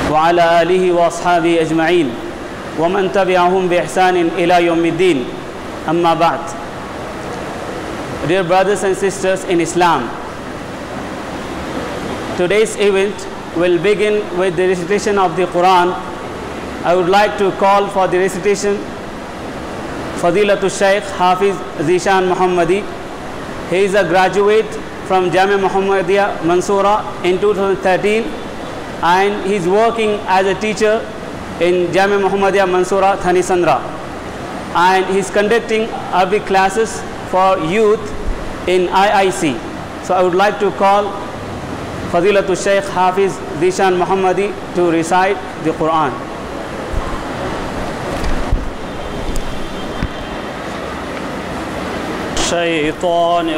وعلى آله وأصحابه أجمعين ومن تبعهم بإحسان إلى يوم الدين أما بعد. Dear brothers and sisters in Islam, today's event will begin with the recitation of the Quran. I would like to call for the recitation Fadilatul Shaykh Hafiz Zishan Muhammadi. He is a graduate from Jamia Muhammadiyah Mansoura in 2013 and he is working as a teacher in Jamia Muhammadiyah Mansoura Thani Sandra, and he is conducting Arabic classes for youth in IIC. So I would like to call Fadilatul Shaykh Hafiz Zishan Muhammadi to recite the Quran. الشيطان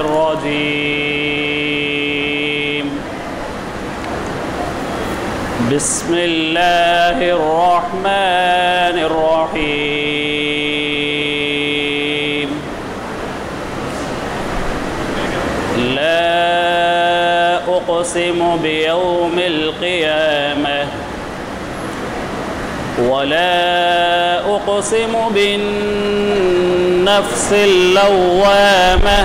الرجيم. بسم الله الرحمن الرحيم. لا أقسم بيوم القيامة ولا أقسم بالنفس اللوامة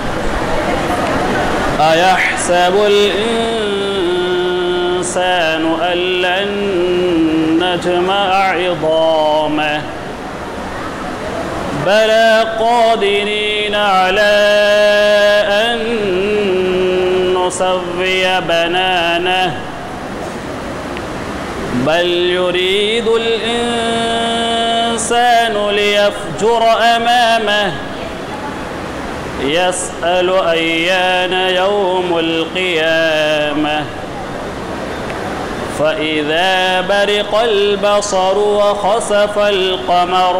أيحسب الإنسان أن لن نجمع عظامه بلى قادرين على أن نسوي بنانه بل يريد الإنسان ليفجر أمامه يسأل أيان يوم القيامة فإذا برق البصر وخسف القمر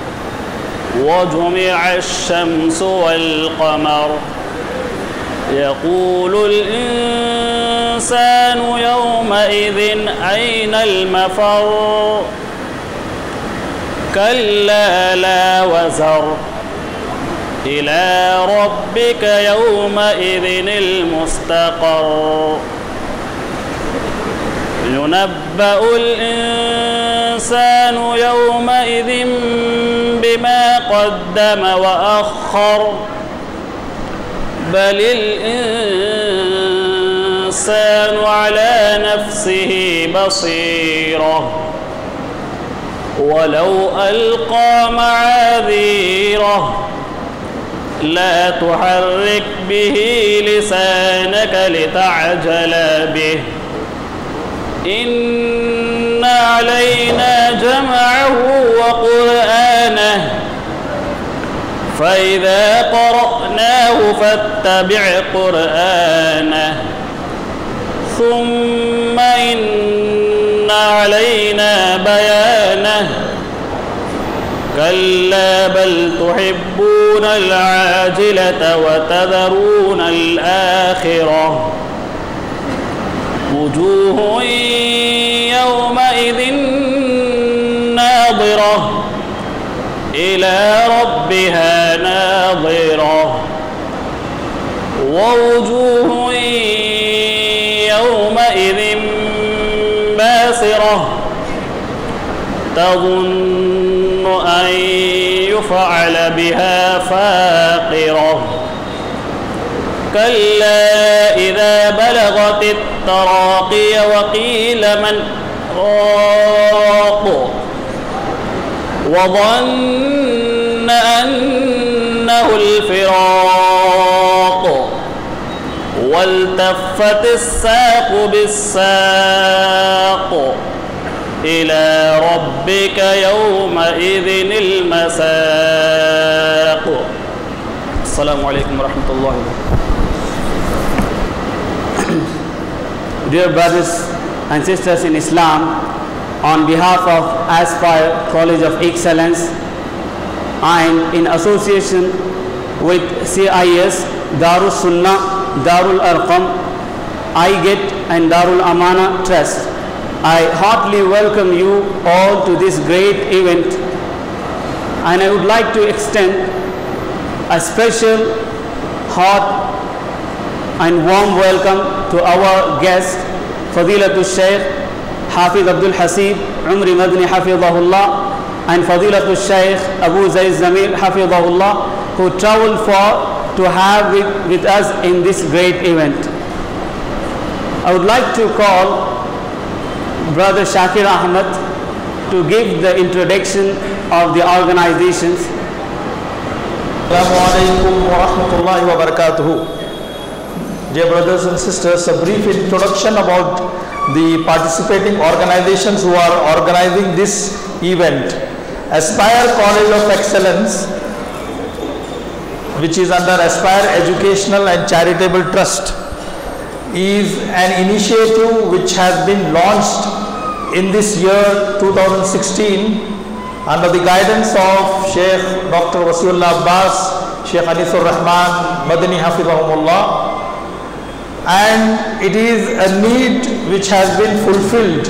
وجمع الشمس والقمر يقول الإنسان يومئذ أين المفر كلا لا وزر إلى ربك يومئذ المستقر ينبأ الإنسان يومئذ بما قدم وأخر بل الإنسان على نفسه بصيرة ولو ألقى معاذيره لا تحرك به لسانك لتعجل به إن علينا جمعه وقرآنه فإذا قرأناه فاتبع قرآنه ثم إن علينا بيانه كلا بل تحبون العاجلة وتذرون الآخرة وجوه يومئذ ناظرة إلى ربها ناظرة ووجوه يومئذ باسرة تظن أن يفعل بها فاقرة كلا إذا بلغت التراقي وقيل من راق وظن أنه الفراق والتفت الساق بالساق إلى ربك يومئذ المساق. السلام عليكم ورحمة الله وبركاته. Dear brothers and sisters in Islam, on behalf of Aspire College of Excellence and in association with CIS, Darul Sunnah, Darul Arqam, IGET and Darul Amana Trust, I heartily welcome you all to this great event, and I would like to extend a special hot and warm welcome to our guest Fadilatul Shaykh Hafiz Abdul Hasib Umri Madni Hafizahullah, and Fadilatul Shaykh Abu Zayd Zamir Hafizahullah, who traveled to have with us in this great event. I would like to call Brother Shakir Ahmed to give the introduction of the organizations. Assalamu alaikum wa rahmatullahi wa barakatuhu. Dear brothers and sisters, a brief introduction about the participating organizations who are organizing this event. Aspire College of Excellence, which is under Aspire Educational and Charitable Trust, is an initiative which has been launched in this year 2016 under the guidance of Sheikh Dr. Wasiullah Abbas, Sheikh Anisur Rahman Madani Hafizahumullah, and it is a need which has been fulfilled,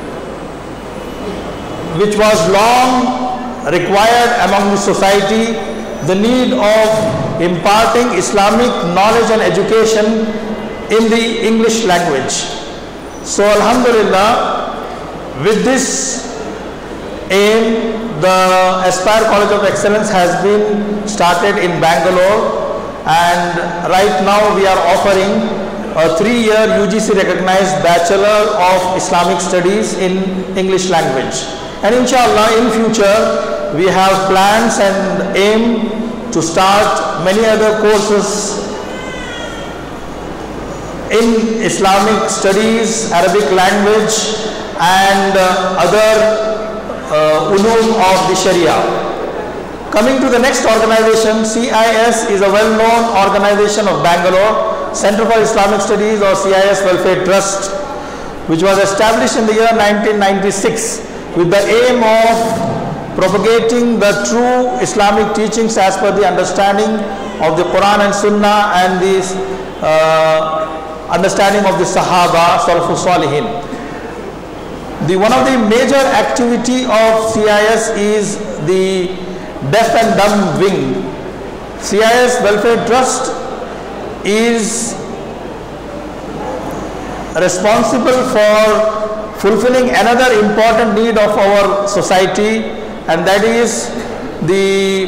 which was long required among the society, the need of imparting Islamic knowledge and education in the English language. So Alhamdulillah, with this aim, the Aspire College of Excellence has been started in Bangalore, and right now we are offering a 3-year UGC recognized Bachelor of Islamic Studies in English language. And inshallah, in future, we have plans and aim to start many other courses in Islamic studies, Arabic language, and other ulum of the Sharia. Coming to the next organization, CIS is a well-known organization of Bangalore, Center for Islamic Studies or CIS Welfare Trust, which was established in the year 1996 with the aim of propagating the true Islamic teachings as per the understanding of the Quran and Sunnah and the understanding of the Sahaba, Salafus Salihin. One of the major activity of CIS is the Deaf and Dumb Wing. CIS Welfare Trust is responsible for fulfilling another important need of our society, and that is the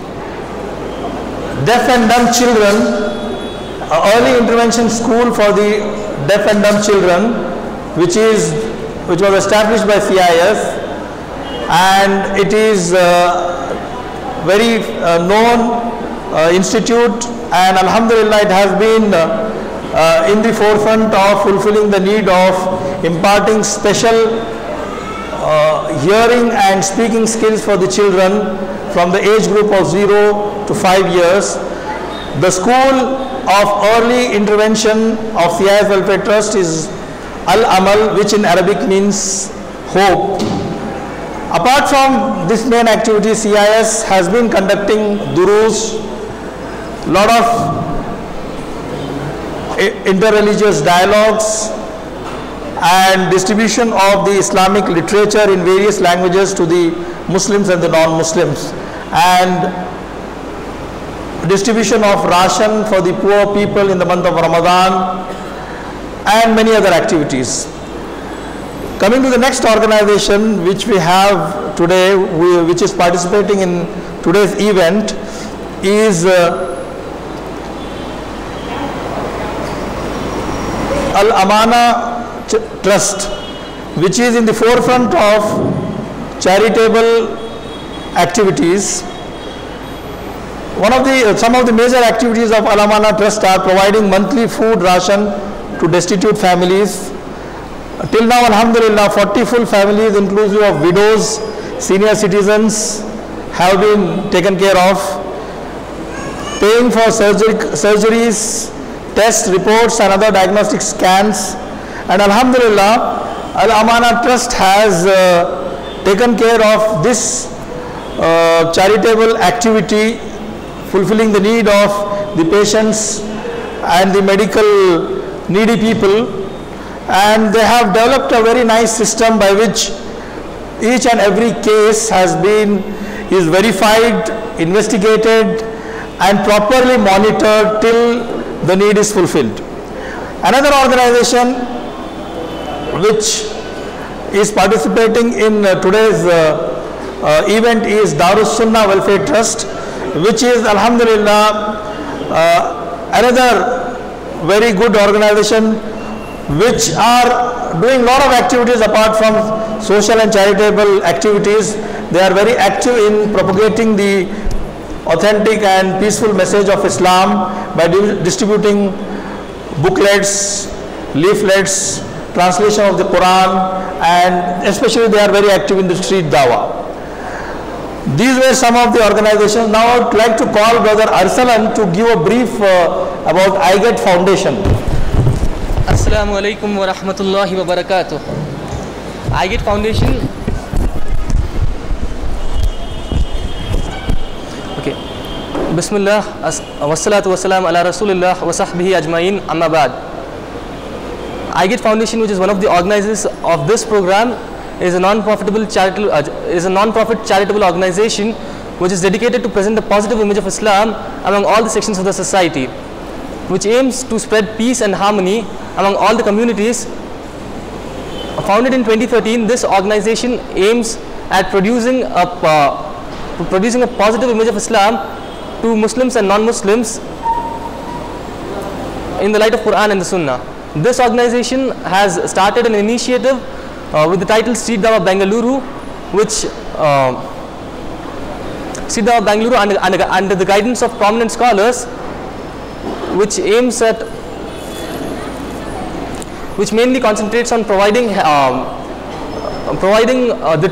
deaf and dumb children, early intervention school for the deaf and dumb children, which was established by CIS, and it is very known institute, and Alhamdulillah it has been in the forefront of fulfilling the need of imparting special hearing and speaking skills for the children from the age group of 0 to 5 years. The School of Early Intervention of CIS Welfare Trust is Al-Amal, which in Arabic means hope. Apart from this main activity, CIS has been conducting durus, lot of interreligious dialogues, and distribution of the Islamic literature in various languages to the Muslims and the non-Muslims, and distribution of ration for the poor people in the month of Ramadan, and many other activities. Coming to the next organization which we have today, which is participating in today's event, is Al-Amana Trust, which is in the forefront of charitable activities. Some of the major activities of Al-Amana Trust are providing monthly food ration to destitute families. Till now, Alhamdulillah, 40 full families inclusive of widows, senior citizens have been taken care of. Paying for surgeries, test reports and other diagnostic scans. And Alhamdulillah, Al-Amana Trust has taken care of this charitable activity, fulfilling the need of the patients and the medical needy people. And they have developed a very nice system by which each and every case is verified, investigated and properly monitored till the need is fulfilled. Another organization which is participating in today's event is Darus Sunnah Welfare Trust, which is Alhamdulillah another very good organization which are doing a lot of activities apart from social and charitable activities. They are very active in propagating the authentic and peaceful message of Islam by distributing booklets, leaflets, translation of the Quran, and especially they are very active in the street dawah. These were some of the organizations. Now I would like to call Brother Arsalan to give a brief about iGET Foundation. Assalamu alaikum wa rahmatullahi wa barakatuh. iGET Foundation. Okay. Bismillah, wassalatu wassalam ala rasulillah wa sahbihi ajma'in, amma ba'd. iGET Foundation, which is one of the organizers of this program, is a non-profit charitable organization which is dedicated to present a positive image of Islam among all the sections of the society, which aims to spread peace and harmony among all the communities. Founded in 2013, this organization aims at producing a positive image of Islam to Muslims and non-Muslims in the light of Quran and the Sunnah. This organization has started an initiative with the title Street Dawah Bengaluru, which Street Dawah Bengaluru under the guidance of prominent scholars, which aims at, which mainly concentrates on providing the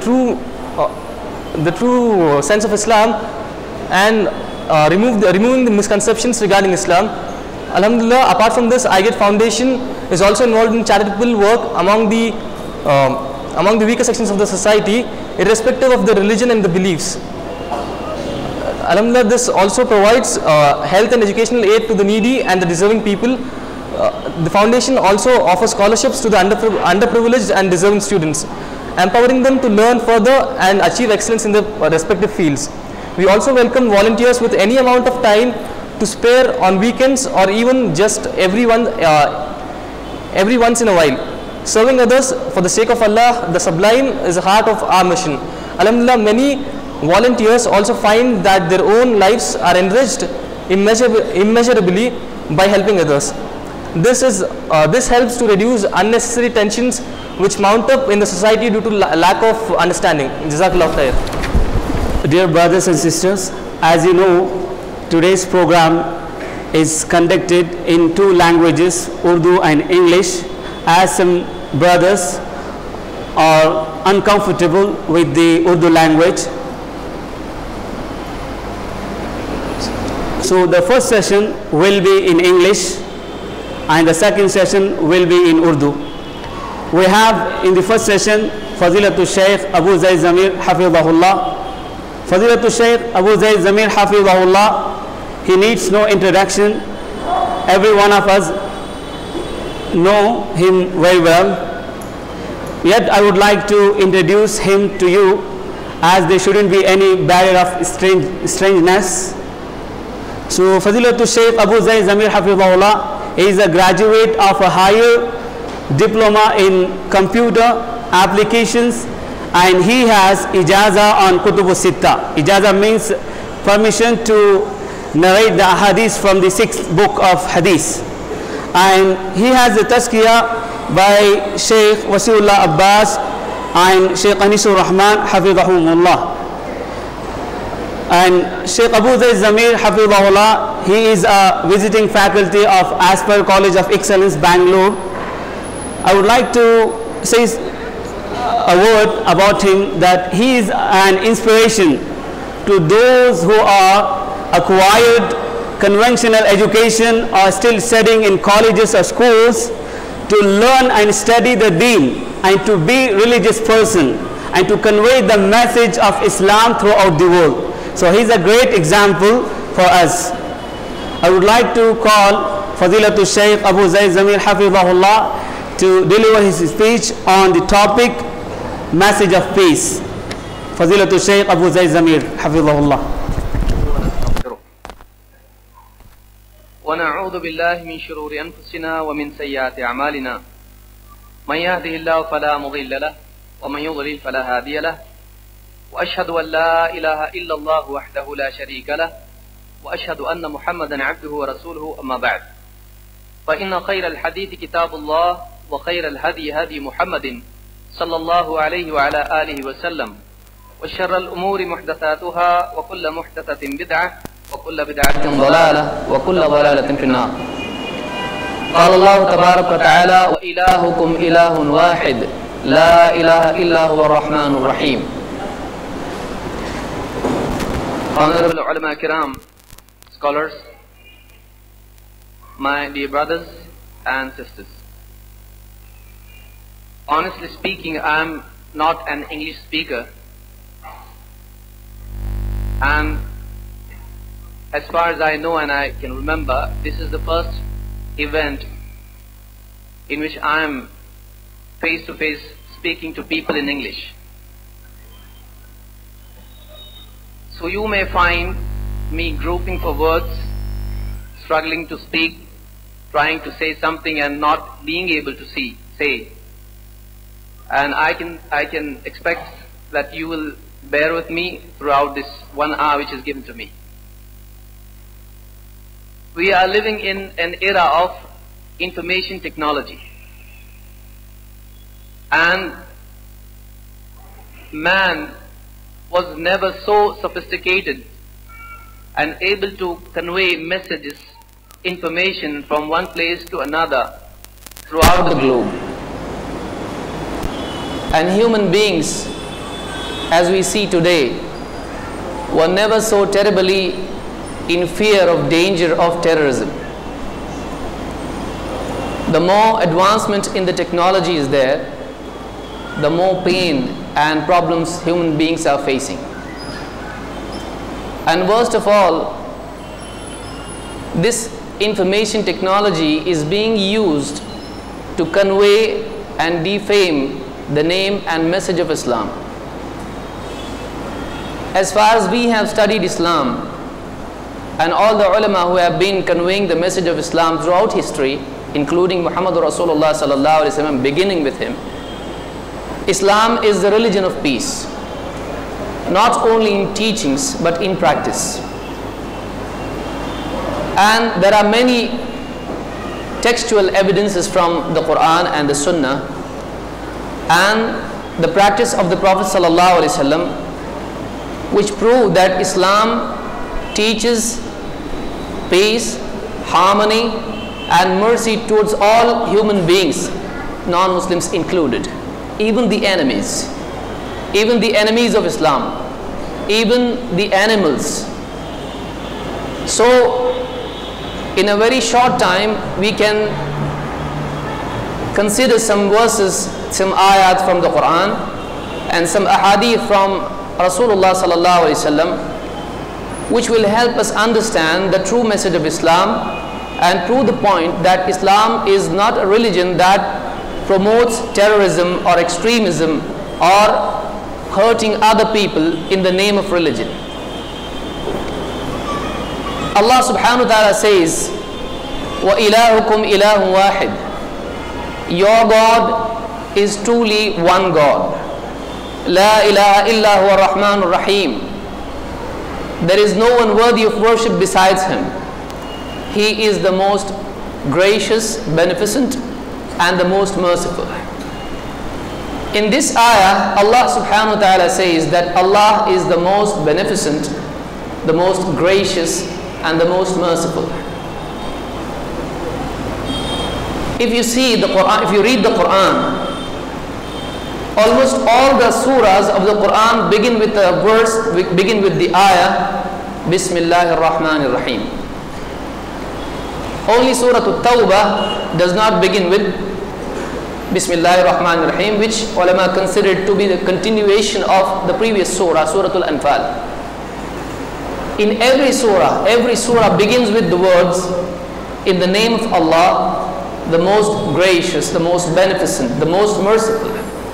true sense of Islam and removing the misconceptions regarding Islam. Alhamdulillah, apart from this, iGET Foundation is also involved in charitable work among the weaker sections of the society, irrespective of the religion and the beliefs. Alhamdulillah, this also provides health and educational aid to the needy and the deserving people. The foundation also offers scholarships to the underprivileged and deserving students, empowering them to learn further and achieve excellence in their respective fields. We also welcome volunteers with any amount of time to spare on weekends or even just every once in a while. Serving others for the sake of Allah, the sublime, is the heart of our mission. Alhamdulillah, many volunteers also find that their own lives are enriched immeasurably by helping others. This helps to reduce unnecessary tensions which mount up in the society due to lack of understanding. Jazakallah khair. Dear brothers and sisters, as you know, today's program is conducted in two languages, Urdu and English, as some brothers are uncomfortable with the Urdu language. So the first session will be in English and the second session will be in Urdu. We have in the first session Fadilatul Shaykh Abu Zaid Zamir Hafidhahullah. Fadilatul Shaykh Abu Zaid Zamir Hafidhahullah, he needs no introduction. Every one of us know him very well. Yet I would like to introduce him to you, as there shouldn't be any barrier of strangeness. So Fadilatul Shaykh Abu Zaid Zamir Hafidhahullah is a graduate of a higher diploma in computer applications, and he has ijaza on Kutub Sitta. Ijaza means permission to narrate the hadith from the 6th book of hadith. And he has the tazkiyah by Sheikh Wasiullah Abbas and Sheikh Anisur Rahman Hafidhahumullah. And Sheikh Abu Zaid Zamir Hafidhahullah, he is a visiting faculty of Asper College of Excellence, Bangalore. I would like to say a word about him, that he is an inspiration to those who are acquired conventional education or still studying in colleges or schools, to learn and study the deen and to be religious person and to convey the message of Islam throughout the world. So he is a great example for us. I would like to call Fadilatul Shaykh Abu Zaid Zamir Hafidhahullah to deliver his speech on the topic message of peace. Fadilatul Shaykh Abu Zaid Zamir Hafidhahullah. ونعوذ بالله من شرور أنفسنا ومن سيئات أعمالنا من يهده الله فلا مضل له ومن يضلل فلا هادي له وأشهد أن لا إله إلا الله وحده لا شريك له وأشهد أن محمدا عبده ورسوله أما بعد فإن خير الحديث كتاب الله وخير الهدي هدي محمد صلى الله عليه وعلى آله وسلم وشر الأمور محدثاتها وكل محدثة بدعة وكل بدعة ضلالة وكل ضلالة في النار. قال الله تبارك وتعالى وإلهكم إله واحد لا إله إلا هو الرحمن الرحيم. Honorable ulama kiram, scholars, my dear brothers and sisters, honestly speaking, I am not an English speaker, and as far as I know and I can remember, this is the first event in which I am face to face speaking to people in English. So you may find me groping for words, struggling to speak, trying to say something and not being able to say. And I can expect that you will bear with me throughout this 1 hour which is given to me. We are living in an era of information technology, and man was never so sophisticated and able to convey messages, information from one place to another throughout the globe. And human beings, as we see today, were never so terribly in fear of danger of terrorism. The more advancement in the technology is there, the more pain and problems human beings are facing. And worst of all, this information technology is being used to convey and defame the name and message of Islam. As far as we have studied Islam, and all the ulama who have been conveying the message of Islam throughout history, including Muhammad Rasulullah sallallahu alaihi wasallam, beginning with him, Islam is the religion of peace, not only in teachings but in practice. And there are many textual evidences from the Quran and the Sunnah and the practice of the Prophet sallallahu alaihi wasallam, which prove that Islam teaches peace, harmony and mercy towards all human beings, non-Muslims included, even the enemies of Islam, even the animals. So in a very short time we can consider some verses, some ayat from the Quran and some ahadith from Rasulullah sallallahu alaihi wasallam, which will help us understand the true message of Islam and prove the point that Islam is not a religion that promotes terrorism or extremism or hurting other people in the name of religion. Allah subhanahu wa ta'ala says, وَإِلَهُكُمْ إِلَهٌ وَاحِدٌ. Your God is truly one God. La ilaha illa huwa ar-Rahman ar-Rahim. There is no one worthy of worship besides Him. He is the most gracious, beneficent and the most merciful. In this ayah, Allah subhanahu wa ta'ala says that Allah is the most beneficent, the most gracious and the most merciful. If you see the Quran, if you read the Quran, almost all the surahs of the Quran begin with a verse, begin with the ayah Bismillahir Rahmanir Rahim. Only Surah At-Tawbah does not begin with Bismillahir Rahmanir Rahim, which ulama considered to be the continuation of the previous surah, Surah Al-Anfal. In every surah begins with the words, in the name of Allah, the most gracious, the most beneficent, the most merciful.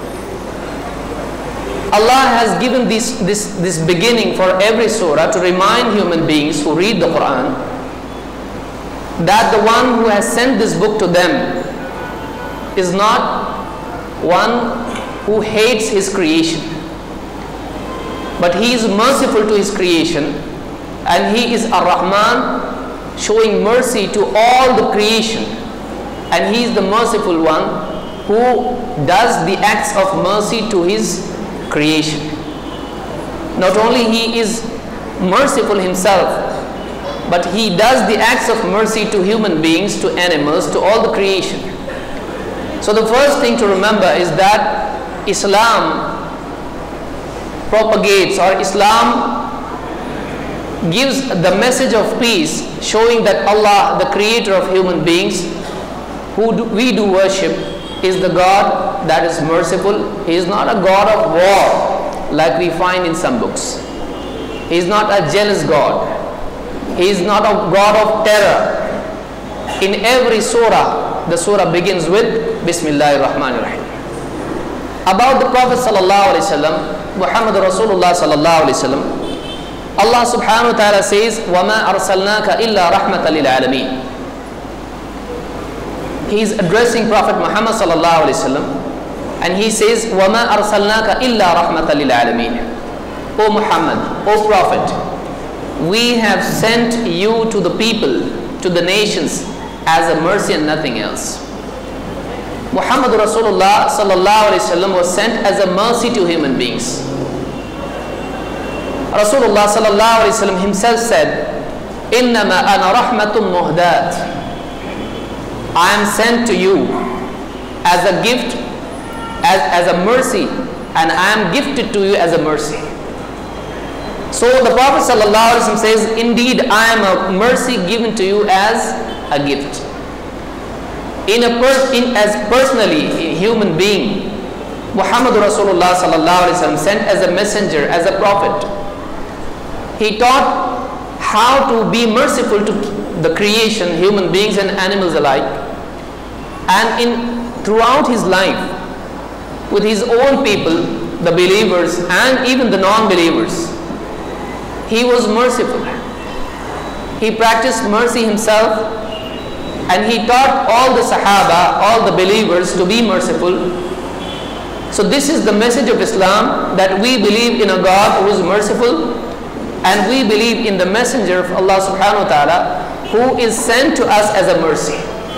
Allah has given this beginning for every surah to remind human beings who read the Quran that the one who has sent this book to them is not one who hates his creation. But he is merciful to his creation, and he is Ar-Rahman, showing mercy to all the creation, and he is the merciful one who does the acts of mercy to his creation. Not only he is merciful himself, but he does the acts of mercy to human beings, to animals, to all the creation. So the first thing to remember is that Islam propagates, or Islam gives the message of peace, showing that Allah, the creator of human beings, we do worship, is the God that is merciful. He is not a God of war like we find in some books. He is not a jealous God. He is not a God of terror. In every surah, the surah begins with Bismillahir Rahmanir Rahim. About the Prophet sallallahu alaihi wasallam, Muhammad Rasulullah sallallahu alaihi wasallam, Allah subhanahu wa ta'ala says, وَمَا أَرْسَلْنَاكَ إِلَّا رَحْمَةً لِلْعَالَمِينَ. He is addressing Prophet Muhammad sallallahu alaihi wasallam, and he says, وَمَا أَرْسَلْنَاكَ إِلَّا رَحْمَةً لِلْعَالَمِينَ. O Muhammad, O Prophet, we have sent you to the people, to the nations, as a mercy and nothing else. Muhammad Rasulullah sallallahu alaihi wasallam was sent as a mercy to human beings. Rasulullah sallallahu alaihi wasallam himself said, إِنَّمَا أَنَا رَحْمَةٌ مُهْدَاتٌ. I am sent to you as a gift, as a mercy, and I am gifted to you as a mercy. So the Prophet ﷺ says, indeed I am a mercy given to you as a gift. As personally a human being, Muhammad Rasulullah ﷺ sent as a messenger, as a prophet. He taught how to be merciful to the creation, human beings and animals alike. And throughout his life, with his own people, the believers and even the non-believers, he was merciful. He practiced mercy himself, and he taught all the Sahaba, all the believers, to be merciful. So this is the message of Islam, that we believe in a God who is merciful, and we believe in the messenger of Allah subhanahu wa ta'ala who is sent to us as a mercy.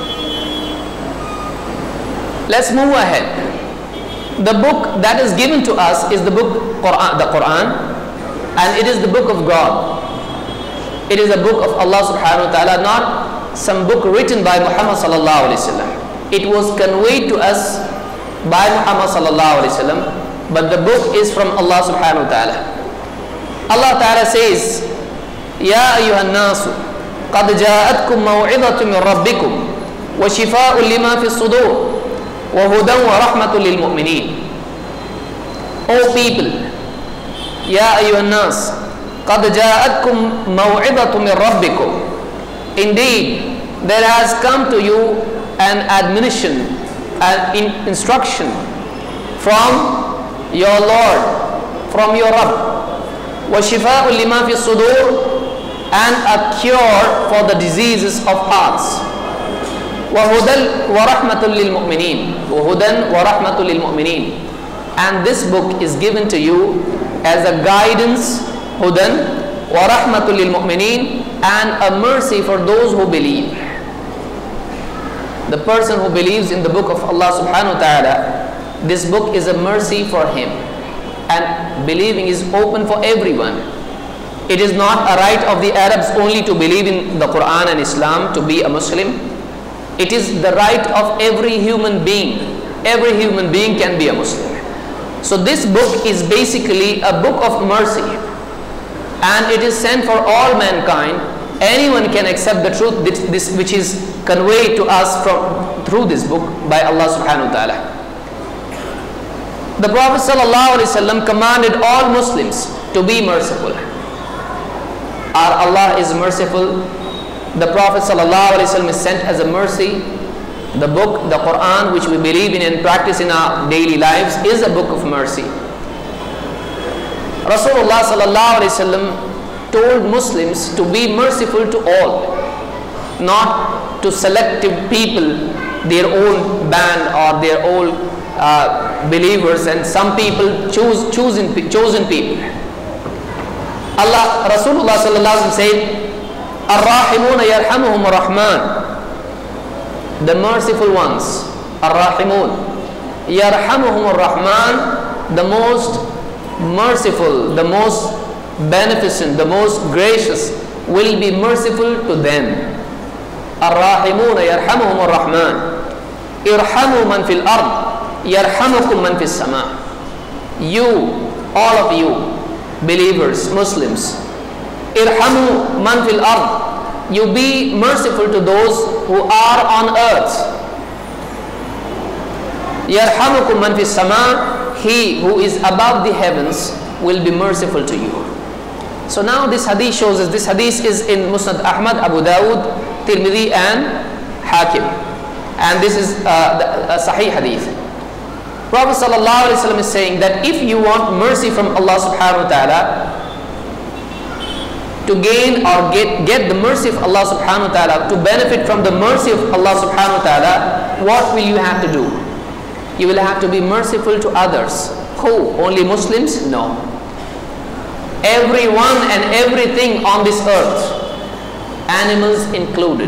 Let's move ahead. The book that is given to us is the book Quran, the Quran, and it is the book of God. It is a book of Allah subhanahu wa ta'ala, not some book written by Muhammad sallallahu alaihi wasallam. It was conveyed to us by Muhammad sallallahu alaihi wasallam, but the book is from Allah subhanahu wa ta'ala. Allah ta'ala says, Ya ayyuhan nasu, qad ja'atkum maw'idhatun min rabbikum, wa shifa'un lima fi sudur, wa hudan wa rahmatun lil mu'minin. O people, Ya ayyuhan nas, qad ja'atkum maw'idhatun min rabbikum. Indeed, there has come to you an admonition, an instruction from your Lord, from your Rabb. وَشِفَاءٌ لِمَا فِي الصُّدُورِ, and a cure for the diseases of hearts. وَهُدًى وَرَحْمَةٌ لِلْمُؤْمِنِينَ وَهُدًى وَرَحْمَةٌ لِلْمُؤْمِنِينَ. And this book is given to you as a guidance, هُدًى وَرَحْمَةٌ لِلْمُؤْمِنِينَ, and a mercy for those who believe. The person who believes in the book of Allah subhanahu wa ta'ala, this book is a mercy for him. And believing is open for everyone. It is not a right of the Arabs only to believe in the Quran and Islam, to be a Muslim. It is the right of every human being. Every human being can be a Muslim. So this book is basically a book of mercy, and it is sent for all mankind. Anyone can accept the truth which is conveyed to us through this book by Allah subhanahu wa ta'ala. The Prophet ﷺ commanded all Muslims to be merciful. Our Allah is merciful. The Prophet ﷺ is sent as a mercy. The book, the Quran, which we believe in and practice in our daily lives, is a book of mercy. Rasulullah ﷺ told Muslims to be merciful to all, not to selective people, their own band or their own believers and some people chosen people. Allah, Rasulullah sallallahu alaihi wasallam said, Ar-Rahimuna yarhamuhum ar-Rahman. The merciful ones, Ar-Rahimun, yarhamuhum ar-Rahman, the most merciful, the most beneficent, the most gracious will be merciful to them. Ar-Rahimuna yarhamuhum ar-Rahman. Irhamu man fil ard, yarhamukum man fis sama. You, all of you, believers, Muslims, irhamu man fil ard, you be merciful to those who are on earth. Yarhamukum man fis sama, he who is above the heavens will be merciful to you. So now this hadith shows us, this hadith is in Musnad Ahmad, Abu Dawud, Tirmidhi and Hakim, and this is a Sahih hadith. Prophet sallallahu alaihi wasallam is saying that if you want mercy from Allah subhanahu wa ta'ala, to gain or get the mercy of Allah subhanahu wa ta'ala, to benefit from the mercy of Allah subhanahu wa ta'ala, what will you have to do? You will have to be merciful to others. Who? Only Muslims? No. Everyone and everything on this earth, animals included.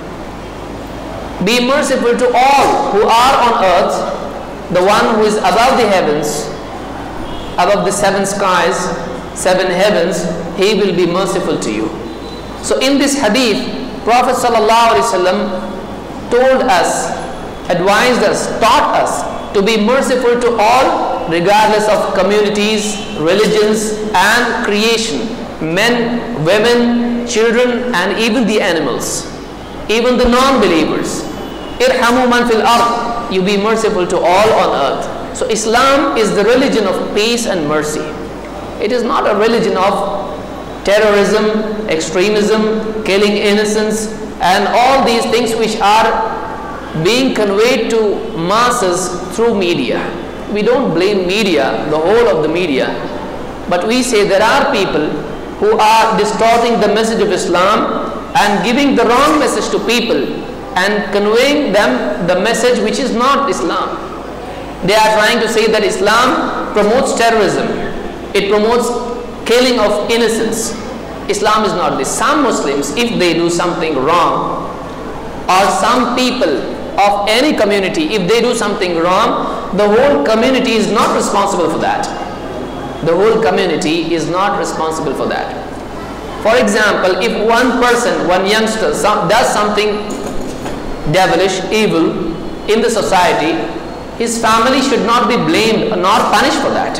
Be merciful to all who are on earth, the one who is above the heavens, above the seven skies, seven heavens, he will be merciful to you. So in this hadith, Prophet sallallahu alaihi wasallam told us, advised us, taught us to be merciful to all, regardless of communities, religions and creation, men, women, children and even the animals, even the non-believers. Irhamu man fil ard, you be merciful to all on earth. So Islam is the religion of peace and mercy. It is not a religion of terrorism, extremism, killing innocents and all these things which are being conveyed to masses through media. We don't blame media, the whole of the media, but we say there are people who are distorting the message of Islam and giving the wrong message to people and conveying them the message which is not Islam. They are trying to say that Islam promotes terrorism, it promotes killing of innocents. Islam is not this. Some Muslims, if they do something wrong, or some people of any community, if they do something wrong, the whole community is not responsible for that. The whole community is not responsible for that. For example, if one person, one youngster does something devilish, evil in the society, his family should not be blamed nor punished for that.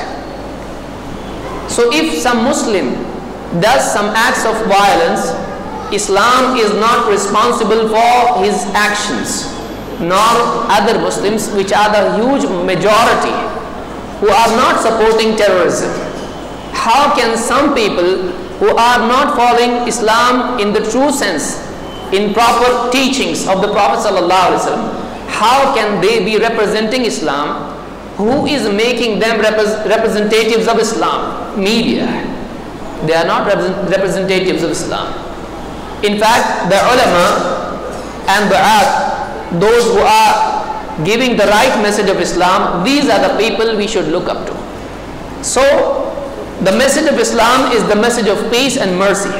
So if some Muslim does some acts of violence, Islam is not responsible for his actions, nor other Muslims, which are the huge majority who are not supporting terrorism. How can some people who are not following Islam in the true sense, in proper teachings of the Prophet ﷺ, how can they be representing Islam? Who is making them representatives of Islam? Media. They are not representatives of Islam. In fact, the ulama and du'at, those who are giving the right message of Islam, these are the people we should look up to. So, the message of Islam is the message of peace and mercy.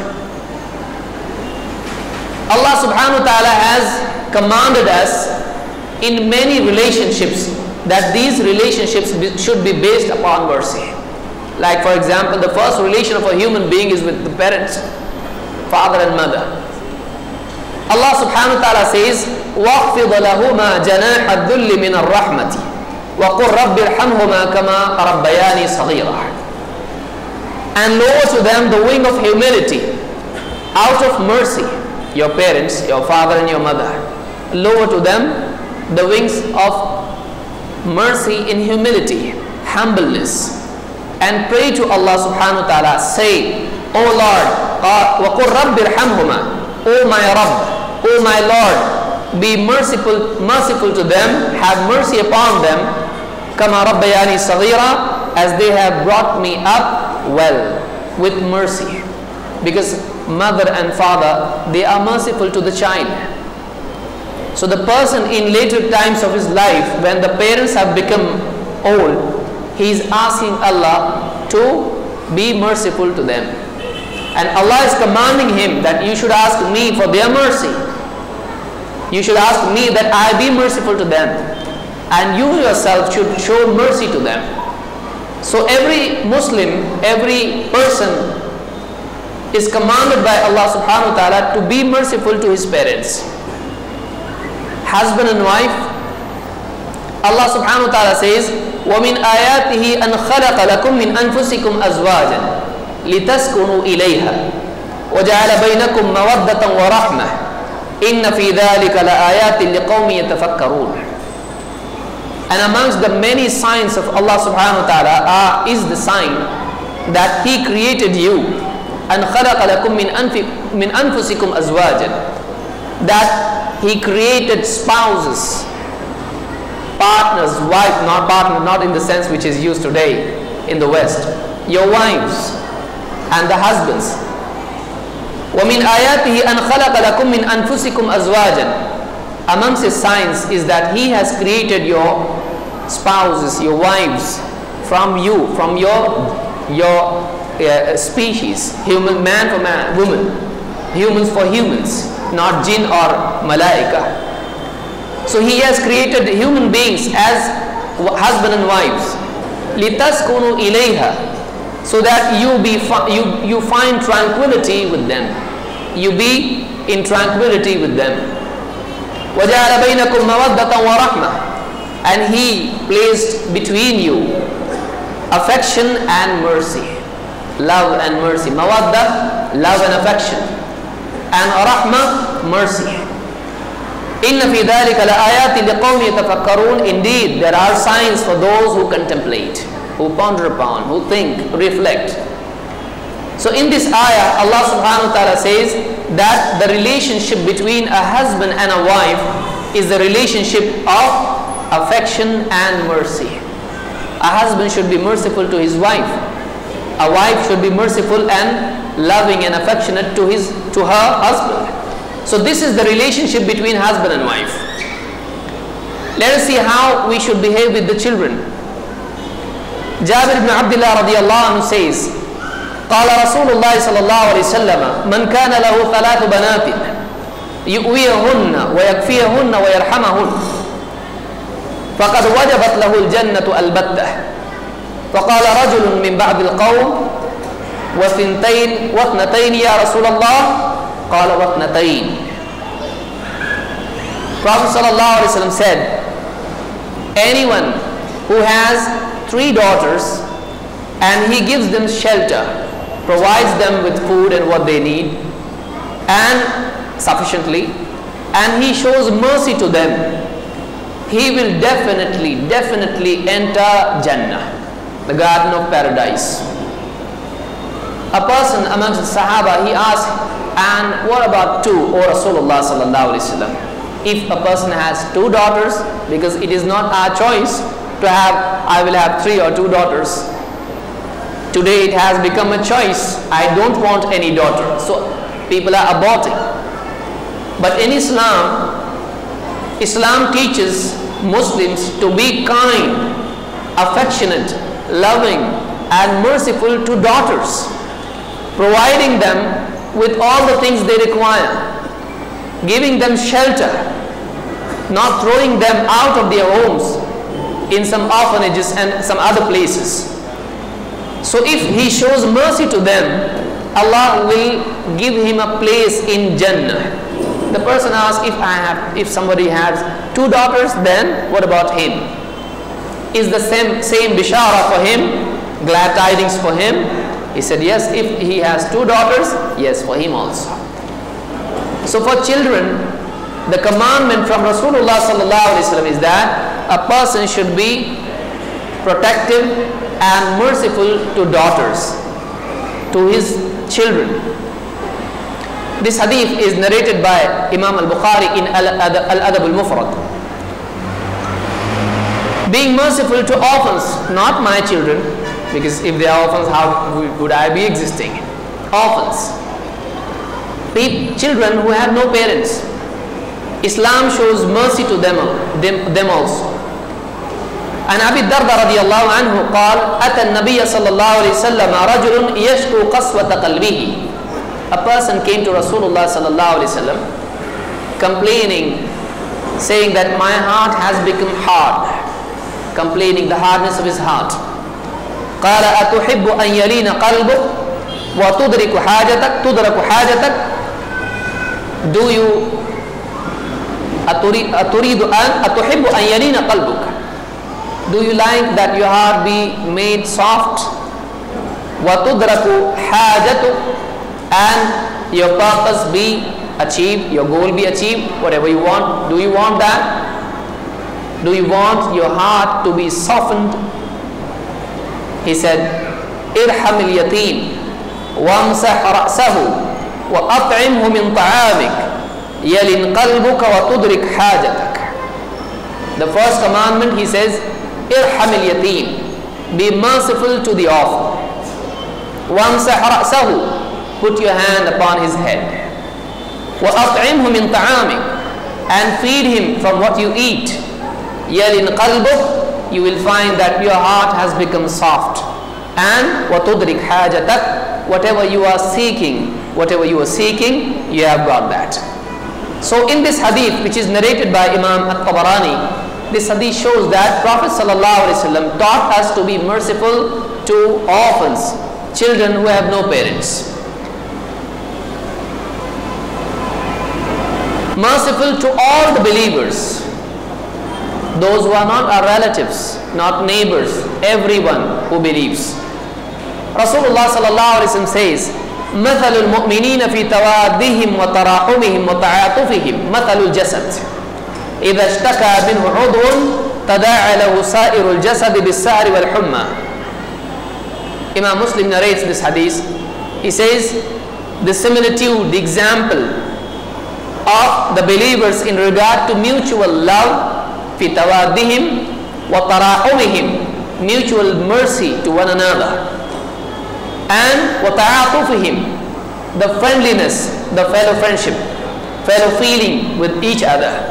Allah subhanahu wa ta'ala has commanded us in many relationships that these relationships should be based upon mercy. Like for example, the first relation of a human being is with the parents, father and mother. Allah subhanahu wa ta'ala says, وَاخْفِضَ لَهُمَا جَنَاحَ الذُّلِّ مِنَ الرَّحْمَةِ وَقُلْ رَبِّ ارْحَمْهُمَا كَمَا رَبَّيَانِي صَغِيرًا. And lower to them the wing of humility, out of mercy. Your parents, your father and your mother, lower to them the wings of mercy in humility, humbleness, and pray to Allah subhanahu wa ta'ala. Say, O Lord, وَقُلْ رَبِّ ارْحَمْهُمَا, O my Rabb, O my Lord, be merciful to them, have mercy upon them, كَمَا رَبَّيَانِي صَغِيرًا, as they have brought me up well, with mercy. Because mother and father, they are merciful to the child. So the person in later times of his life, when the parents have become old, he is asking Allah to be merciful to them. And Allah is commanding him that you should ask me for their mercy. You should ask me that I be merciful to them. And you yourself should show mercy to them. So every Muslim, every person is commanded by Allah subhanahu wa ta'ala to be merciful to his parents. Husband and wife, Allah subhanahu wa ta'ala says, وَمِنْ آيَاتِهِ أَنْ خَلَقَ لَكُم مِّنْ أَنفُسِكُمْ أَزْوَاجًا لِتَسْكُنُوا إِلَيْهَا وَجَعَلَ بَيْنَكُم مَّوَدَّةً وَرَحْمَةً إِنَّ فِي ذَلِكَ لَآيَاتٍ لِقَوْمٍ يَتَفَكَّرُونَ. And amongst the many signs of Allah subhanahu wa ta'ala is the sign that He created you. أَنْ خَلَقَ لَكُم مِّنْ أَنفُسِكُمْ أَزْوَاجًا, that He created spouses, partners, wife, not partner, not in the sense which is used today in the West. Your wives and the husbands. وَمِنْ آيَاتِهِ أَنْ خَلَقَ لَكُم مِّنْ أَنفُسِكُمْ أَزْوَاجًا. Amongst His signs is that He has created your spouses, your wives, from you, from your species, human, man for man, woman, humans for humans, not jinn or malaika. So He has created human beings as husband and wives. لِتَسْكُنُوا إِلَيْهَا, so that you find tranquility with them. You be in tranquility with them. وَجَعَلَ بَيْنَكُمْ مَوَدَّةً وَرَحْمَةً, and He placed between you affection and mercy, love and mercy. Mawadda, love and affection, and rahmah, mercy. إِنَّ فِي ذَلِكَ لَآيَاتٍ لِقَوْمٍ يَتَفَكَّرُونَ. Indeed, there are signs for those who contemplate, who ponder upon, who think, reflect. So in this ayah, Allah subhanahu wa ta'ala says that the relationship between a husband and a wife is the relationship of affection and mercy. A husband should be merciful to his wife. A wife should be merciful and loving and affectionate to her husband. So this is the relationship between husband and wife. Let us see how we should behave with the children. Jabir ibn Abdullah radiyallahu anhu says, قال رسول الله صلى الله عليه وسلم من كان له ثلاث بنات يؤويهن ويكفيهن ويرحمهن فقد وجبت له الجنة البتة. فقال رجل من بعض القوم واثنتين يا رسول الله؟ قال واثنتين. Prophet sallallahu alaihi wasallam said, anyone who has 3 daughters and he gives them shelter, provides them with food and what they need and sufficiently, and he shows mercy to them, he will definitely enter Jannah, the garden of paradise. A person amongst the Sahaba, he asked, and what about 2, O Rasulullah sallallahu alaihi wasallam? If a person has 2 daughters, because it is not our choice to have, I will have 3 or 2 daughters. Today it has become a choice. I don't want any daughter. So people are aborting. But in Islam, Islam teaches Muslims to be kind, affectionate, loving and merciful to daughters, providing them with all the things they require, giving them shelter, not throwing them out of their homes in some orphanages and some other places. So if he shows mercy to them, Allah will give him a place in Jannah. The person asks, if somebody has 2 daughters, then what about him? Is the same bishara for him, glad tidings for him? He said, yes, if he has 2 daughters, yes, for him also. So for children, the commandment from Rasulullah sallallahu alaihi wasallam is that a person should be protective and merciful to daughters, to his children. This hadith is narrated by Imam al-Bukhari in Al-Adab al-Mufrad. Being merciful to orphans, not my children, because if they are orphans, how would I be existing? Orphans, children who have no parents. Islam shows mercy to them also. عن أبي الدرداء رضي الله عنه قال أتى النبي صلى الله عليه وسلم رجل يشكو قسوة قلبه. A person came to Rasulullah صلى الله عليه وسلم complaining, saying that my heart has become hard, complaining the hardness of his heart. قال أتحب أن يلين قلبك وتدرك حاجتك. Do you أتحب أن يلين قلبك? Do you like that your heart be made soft? وتدرك حاجتك, and your purpose be achieved, your goal be achieved, whatever you want. Do you want that? Do you want your heart to be softened? He said, ارحم اليتيم وامسح رأسه وأطعمه من طعامك يلن قلبك وتدرك حاجتك. The first commandment, he says, ارحم اليتيم, be merciful to the orphan. وامسح رأسه, put your hand upon his head. وأطعمه من طعامك, and feed him from what you eat. يلن قلبك, you will find that your heart has become soft. And وتدرك حاجتك, whatever you are seeking, you have got that. So in this hadith, which is narrated by Imam At-Tabarani, this hadith shows that Prophet ﷺ taught us to be merciful to orphans, children who have no parents. Merciful to all the believers, those who are not our relatives, not neighbors, everyone who believes. Rasulullah ﷺ says, مثل المؤمنين في توادهم وتراحمهم وتعاطفهم مثل الجسد إذا اشتكى منه عضو تداعى له سائر الجسد بالسهر والحمى. Imam Muslim narrates this hadith. He says the similitude, the example of the believers in regard to mutual love, في توادهم وتراحمهم, mutual mercy to one another, and وتعاطفهم, the friendliness, the fellow friendship, fellow feeling with each other.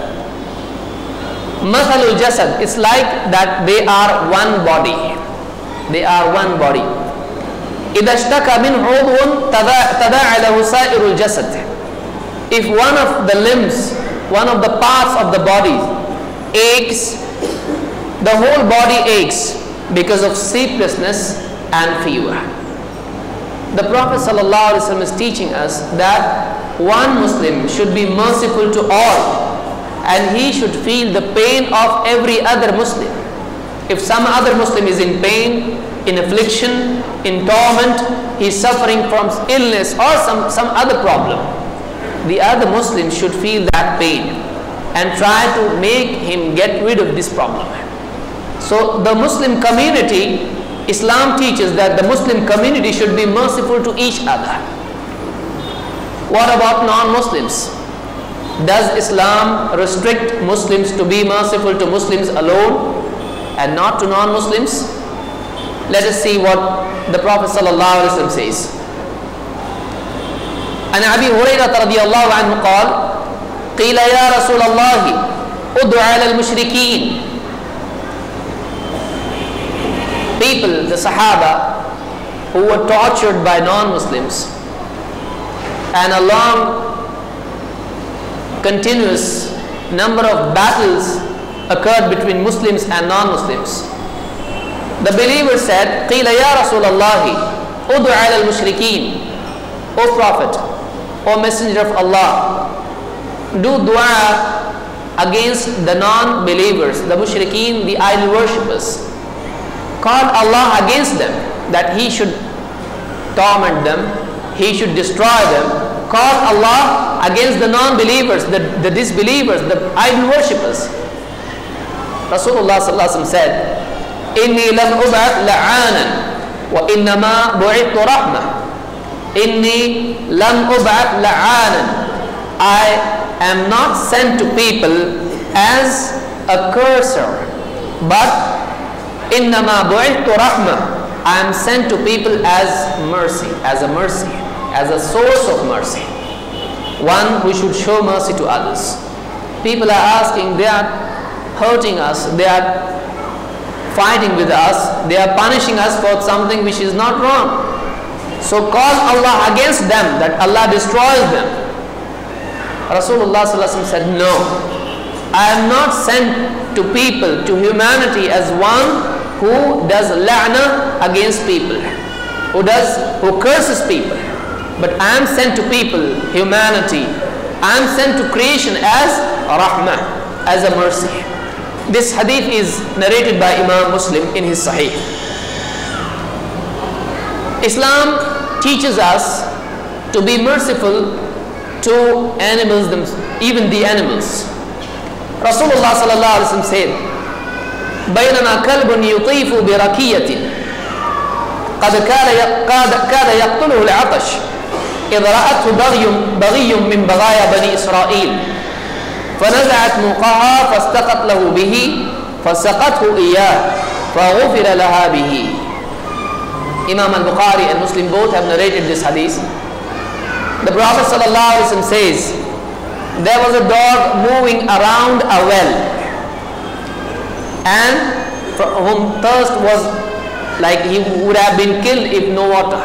مثل الجسد, it's like that they are one body. They are one body. إذا اشتكى منه عضو تداعى له سائر الجسد. If one of the limbs, one of the parts of the body aches, the whole body aches because of sleeplessness and fever. The Prophet ﷺ is teaching us that one Muslim should be merciful to all, and he should feel the pain of every other Muslim. If some other Muslim is in pain, in affliction, in torment, he is suffering from illness or some other problem, the other Muslim should feel that pain and try to make him get rid of this problem. So the Muslim community, Islam teaches that the Muslim community should be merciful to each other. What about non-Muslims? Does Islam restrict Muslims to be merciful to Muslims alone and not to non-Muslims? Let us see what the Prophet ﷺ says. عن أبي هريرة رضي الله عنه قال قيل يا رسول الله ادع على المشركين. People, the Sahaba, who were tortured by non-Muslims, and a long continuous number of battles occurred between Muslims and non-Muslims. The believers said, قِيلَ يَا رَسُولَ اللَّهِ أُدْعَ عَلَى الْمُشْرِكِينَ. O Prophet, O Messenger of Allah, do dua against the non-believers, the mushrikeen, the idol worshippers. Call Allah against them, that He should torment them, He should destroy them. Call Allah against the non-believers, the disbelievers, the idol worshippers. Rasulullah ﷺ said, إِنِّي لَمْ أُبْعَثْ لَعَانًا وَإِنَّمَا بُعِثْتُ رَحْمَةً. إِنِّي لَمْ أُبْعَثْ لَعَانًا. I am not sent to people as a curser, but إِنَّمَا بُعِثْتُ رَحْمَةً. I am sent to people as mercy, as a source of mercy, one who should show mercy to others. people are asking, they are hurting us, they are fighting with us, they are punishing us for something which is not wrong. So call Allah against them, that Allah destroys them. Rasulullah said, no, I am not sent to people, to humanity, as one who does la'na against people, who curses people. But I am sent to people, humanity, I am sent to creation as rahmah, as a mercy. This hadith is narrated by Imam Muslim in his Sahih. Islam teaches us to be merciful to animals, even the animals. Rasulullah sallallahu alaihi wasallam said, بينما كلب يطيف بركية قد كاد يقتله العطش إذ رأته بغي من بغايا بني إسرائيل فنزعت موقعها فاستقت له به فسقته إياه فغفر لها به. Imam al-Bukhari and Muslim both have narrated this hadith. The Prophet ﷺ says, there was a dog moving around a well, and whom thirst was like he would have been killed if no water.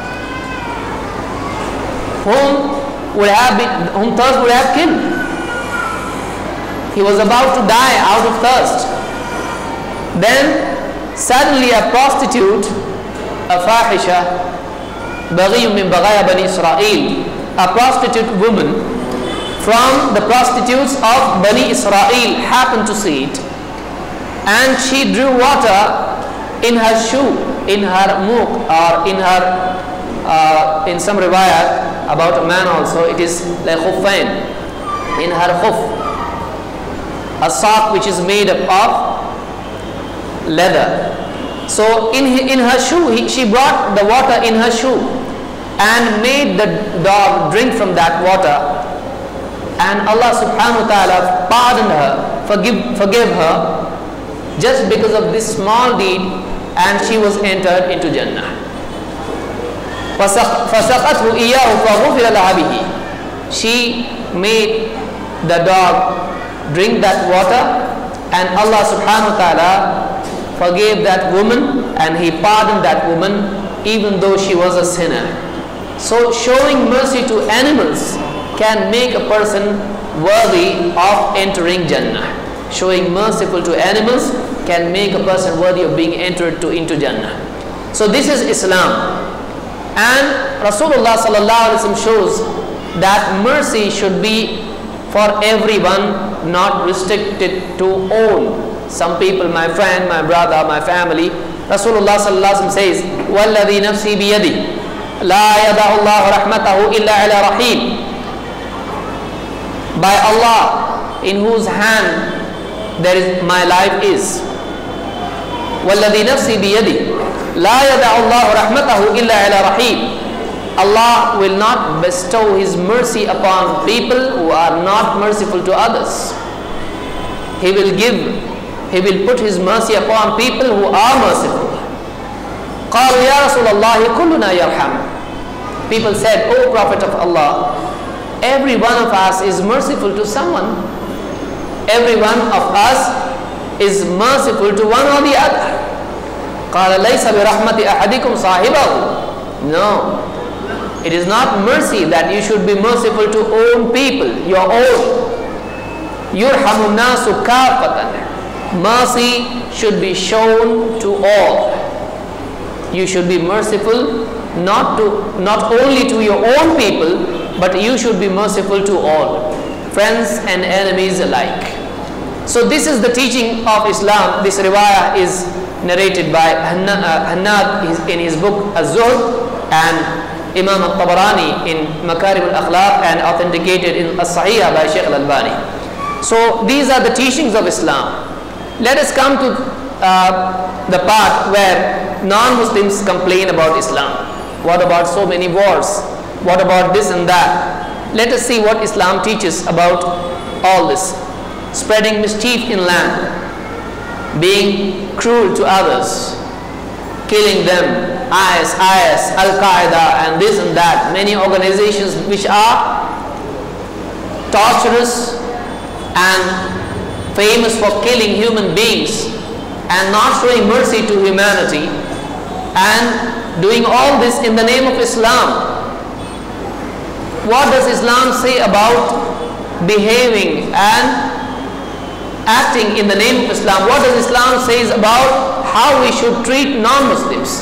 Whom thirst would have killed. He was about to die out of thirst. Then suddenly a prostitute, a fahisha, بغي من بغايا بني إسرائيل, a prostitute woman from the prostitutes of Bani Israel happened to see it, and she drew water in her shoe, in her muk, or in her, in some riwayat about a man also, it is like khuffain, in her khuf, a sock which is made up of leather. So in her shoe, she brought the water in her shoe and made the dog drink from that water, and Allah subhanahu wa ta'ala pardoned her, forgave her just because of this small deed, and she was entered into Jannah. فَسَقَتْهُ إِيَّاهُ فَغُفِرَ لَهَا بِهِ. She made the dog drink that water, and Allah subhanahu wa ta'ala forgave that woman, and He pardoned that woman even though she was a sinner. So showing mercy to animals can make a person worthy of entering Jannah. Showing merciful to animals can make a person worthy of being entered into Jannah. So this is Islam. And Rasulullah sallallahu alaihi wasallam shows that mercy should be for everyone, not restricted to all. Some people, my friend, my brother, my family. Rasulullah sallallahu alaihi wasallam says, وَالَّذِي نَفْسِي بِيَدِهِ لَا يَدَعُ اللَّهُ رَحْمَتَهُ إِلَّا عَلَى رَحِيمٍ. By Allah, in whose hand there is my life is. وَالَّذِي نَفْسِي بِيَدِهِ لَا يَدَعُ اللَّهُ رَحْمَتَهُ إِلَّا عَلَى رَحِيمٍ. Allah will not bestow His mercy upon people who are not merciful to others. He will put His mercy upon people who are merciful. قالوا يا رسول الله كلنا يرحم. People said, O Prophet of Allah, every one of us is merciful to someone. Every one of us is merciful to one or the other. قال ليس برحمة أحدكم صاحبه. No, it is not mercy that you should be merciful to own people, your own. يرحم الناس كافة. Mercy should be shown to all. You should be merciful not only to your own people, but you should be merciful to all, friends and enemies alike. So this is the teaching of Islam. This riwayah is narrated by Hannad in his book Az-Zuhd, and Imam al-Tabarani in Makarim al-Akhlaq, and authenticated in As-Sahihah by Shaykh al-Albani. So these are the teachings of Islam. Let us come to the part where non-Muslims complain about Islam. What about so many wars? What about this and that? Let us see what Islam teaches about all this. Spreading mischief in land, being cruel to others, killing them, IS, Al-Qaeda, and this and that, many organizations which are torturous, and famous for killing human beings and not showing mercy to humanity and doing all this in the name of Islam. What does Islam say about behaving and acting in the name of Islam? What does Islam say about how we should treat non-Muslims?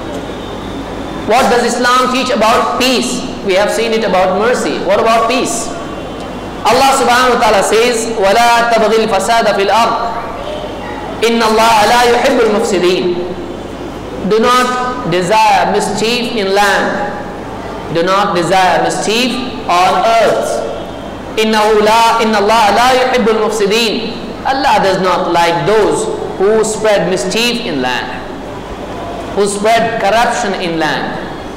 What does Islam teach about peace? We have seen it about mercy. What about peace? Allah subhanahu wa ta'ala says, وَلَا تَبْغِي الْفَسَادَ فِي الْأَرْضِ إِنَّ اللَّهَ لَا يُحِبُّ الْمُفْسِدِينَ. Do not desire mischief in land. Do not desire mischief on earth. إِنَّ اللَّهَ لَا يُحِبُّ الْمُفْسِدِينَ. Allah does not like those who spread mischief in land, who spread corruption in land.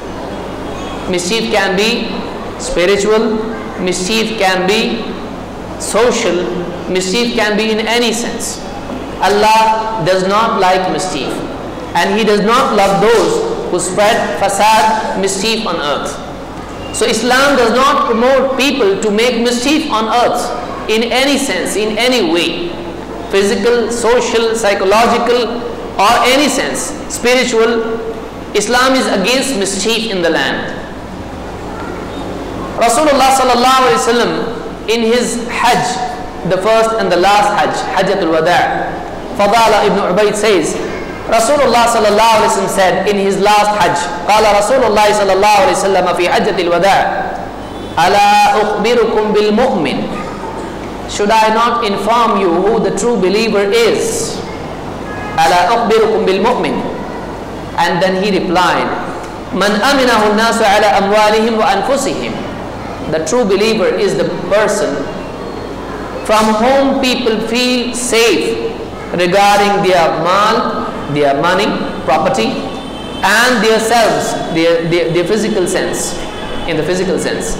Mischief can be spiritual, mischief can be social, mischief can be in any sense. Allah does not like mischief, and He does not love those who spread fasad, mischief on earth. So Islam does not promote people to make mischief on earth in any sense, in any way, physical, social, psychological, or any sense, spiritual. Islam is against mischief in the land. Rasulullah sallallahu alaihi wasallam in his Hajj, the first and the last Hajj, Hajjatul Wada', Fadala ibn Ubayd says, Rasulullah sallallahu alaihi wasallam said in his last Hajj, Qala Rasulullah sallallahu alaihi wasallam fi Hajjatul Wada', Ala ukhbirukum bil mu'min. Should I not inform you who the true believer is? Ala ukhbirukum bil mu'min. And then he replied, Man aminahu an-nasu ala amwalihim wa anfusihim. The true believer is the person from whom people feel safe regarding their mal, their money, property, and their selves, their physical sense, in the physical sense.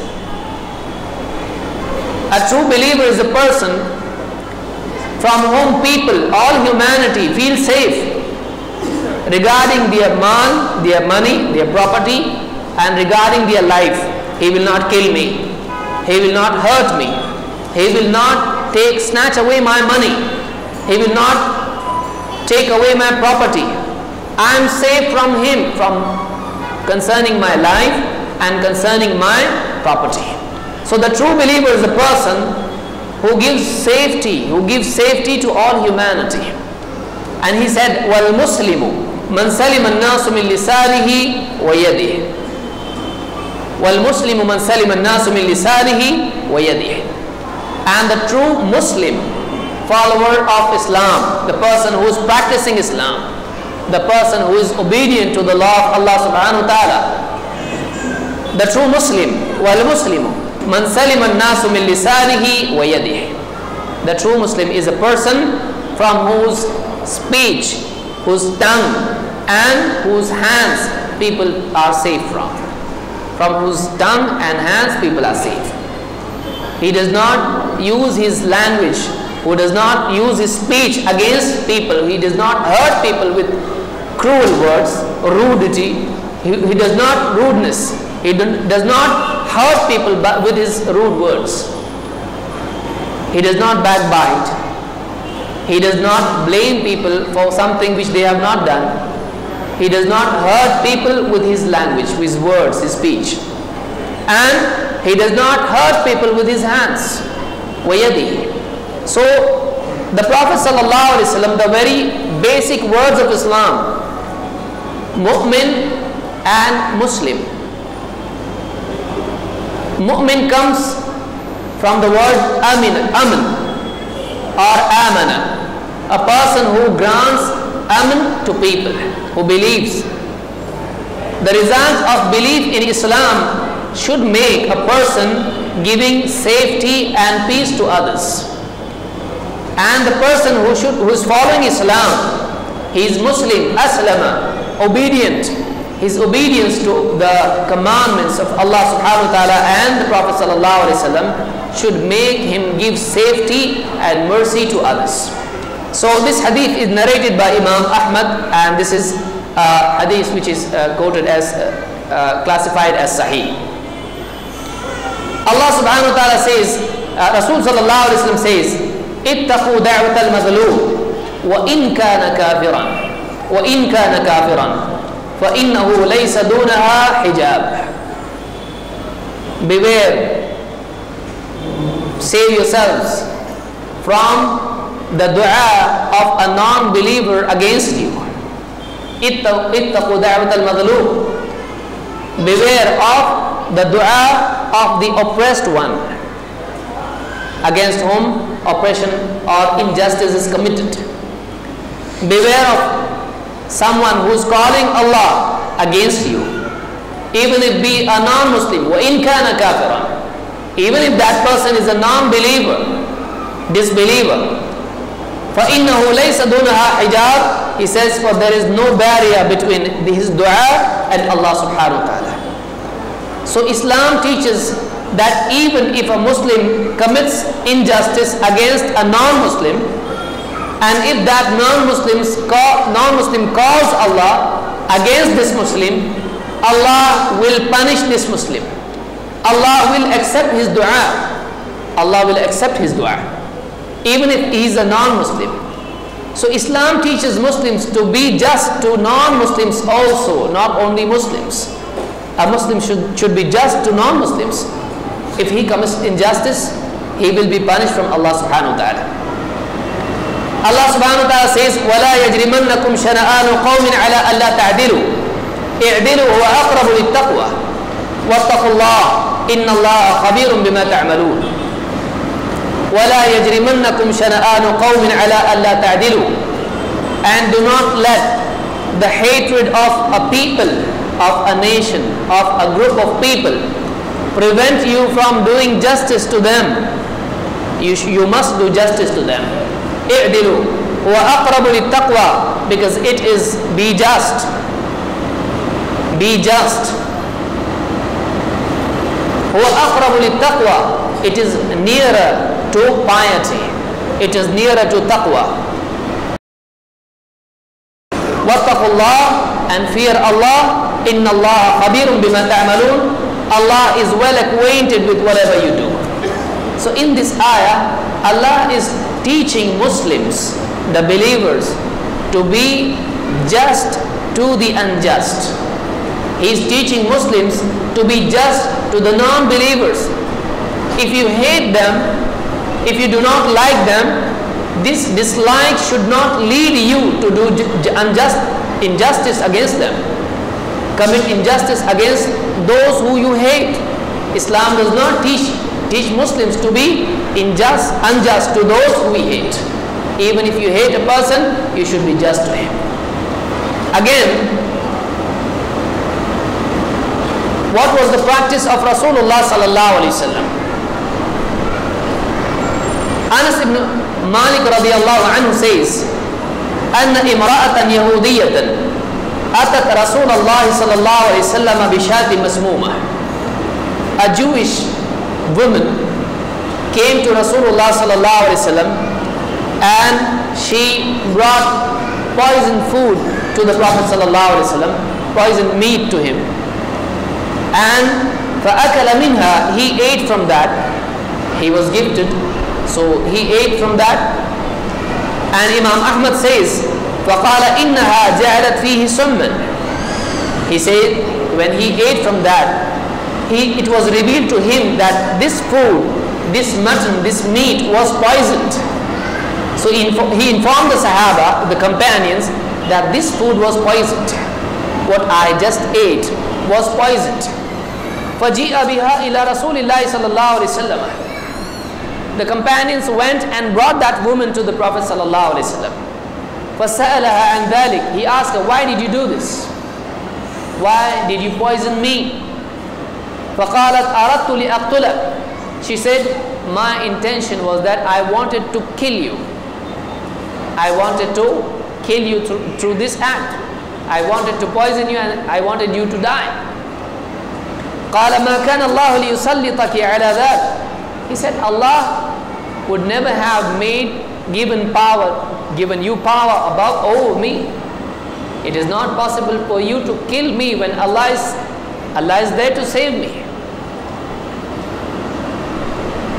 A true believer is a person from whom people, all humanity, feel safe regarding their mal, their money, their property, and regarding their life. He will not kill me. He will not hurt me. He will not snatch away my money. He will not take away my property. I am safe from him, from concerning my life and concerning my property. So the true believer is the person who gives safety to all humanity. And he said, "Wal Muslimu man salima an-nasu min lisanihi wa yadihi." Wal Muslimu man salima an-nasu min lisanihi wa yadihi. And the true Muslim, follower of Islam, the person who is practicing Islam, the person who is obedient to the law of Allah subhanahu wa ta'ala, the true Muslim, wal Muslimu man salima an-nasu min lisanihi wa yadihi. The true Muslim is a person from whose speech, whose tongue, and whose hands people are safe from. From whose tongue and hands people are safe. He does not use his language, who does not use his speech against people. He does not hurt people with cruel words, rudity. He does not rudeness. He does not hurt people with his rude words. He does not backbite. He does not blame people for something which they have not done. He does not hurt people with his language, with his words, his speech. And he does not hurt people with his hands. وَيَدِهِ. So, the Prophet ﷺ, the very basic words of Islam, Mu'min and Muslim. Mu'min comes from the word amin or amana, a person who grants aman to people, who believes. The result of belief in Islam should make a person giving safety and peace to others. And the person who is following Islam, he is Muslim, aslama, obedient. His obedience to the commandments of Allah subhanahu wa ta'ala and the Prophet sallallahu alaihi wasallam should make him give safety and mercy to others. So this hadith is narrated by Imam Ahmad, and this is hadith which is quoted as classified as Sahih. Allah subhanahu wa ta'ala says, Rasul sallallahu alaihi wasallam says, اتقوا دعوة المظلوم وإن كان كافرا فإنه ليس دونها حجاب. Beware, save yourselves from the dua of a non-believer against you. اتقوا دعوة المظلوم. Beware of the dua of the oppressed one, against whom oppression or injustice is committed. Beware of someone who is calling Allah against you, even if be a non-Muslim. وَإِنْ كَانَ كَافِرًا. Even if that person is a non-believer, disbeliever. فَإِنَّهُ لَيْسَ دُونَهَا حِجَابٌ. He says, for there is no barrier between his dua and Allah subhanahu wa ta'ala. So Islam teaches that even if a Muslim commits injustice against a non-Muslim, and if that non-Muslim calls Allah against this Muslim, Allah will punish this Muslim. Allah will accept his dua. Allah will accept his dua, even if he is a non-Muslim. So Islam teaches Muslims to be just to non-Muslims also, not only Muslims. A Muslim should be just to non-Muslims. If he commits injustice, he will be punished from Allah subhanahu wa ta'ala. Allah subhanahu wa ta'ala says, وَلَا يَجْرِمَنَّكُمْ شَنَآنُ قَوْمٍ عَلَىٰ أَلَّا تَعْدِلُوا اعْدِلُوا هُوَ أَقْرَبُ لِلتَّقْوَى وَاتَّقُوا اللَّهَ إِنَّ اللَّهَ خَبِيرٌ بِمَا تَعْمَلُونَ. وَلَا يَجْرِمَنَّكُمْ شَنَآنُ قَوْمٍ عَلَىٰ أَلَّا تَعْدِلُوا. And do not let the hatred of a people, of a nation, of a group of people prevent you from doing justice to them. You must do justice to them. اعدلوا هو أقرب للتقوى, because it is be just. Be just. هو أقرب للتقوى. It is nearer to piety. It is nearer to taqwa. واتقوا الله, and fear Allah. إن الله خبير بما تعملون. Allah is well acquainted with whatever you do. So in this ayah, Allah is teaching Muslims, the believers, to be just to the unjust. He is teaching Muslims to be just to the non-believers. If you hate them, if you do not like them, this dislike should not lead you to do injustice against them. Commit injustice against those who you hate. Islam does not teach Muslims to be unjust to those who we hate. Even if you hate a person, you should be just to him. Again, what was the practice of Rasulullah sallallahu alaihi wasallam? Anas ibn Malik radiyallahu anhu says, أن امرأة يهودية أتت رسول الله صلى الله عليه وسلم بشاة مسمومة. A Jewish woman came to Rasulullah sallallahu alaihi wasallam and she brought poisoned food to the Prophet sallallahu alaihi wasallam, poisoned meat to him. And فأكل منها, he ate from that. He was gifted, so he ate from that. And Imam Ahmad says, فَقَالَ إِنَّهَا جَعَلَتْ فِيهِ سُمًّا. He said, when he ate from that, it was revealed to him that this food, this mutton, this meat was poisoned. So he informed the Sahaba, the companions, that this food was poisoned. What I just ate was poisoned. فَجِئَ بِهَا إِلَى رَسُولِ اللَّهِ صَلَّى اللَّهُ عَلَيْهِ وسلم. The companions went and brought that woman to the Prophet sallallahu alaihi wasallam. فَسَأَلَهَا عَنْ ذَلِكَ. He asked her, why did you do this? Why did you poison me? فَقَالَتْ أَرَدْتُ لِأَقْتُلَكَ. She said, my intention was that I wanted to kill you. I wanted to kill you through this act. I wanted to poison you and I wanted you to die. قَالَ مَا كَانَ اللَّهُ لِيُسَلِّطَكِ عَلَى ذَلِكَ. He said, Allah would never have given you power above me. It is not possible for you to kill me when Allah is there to save me.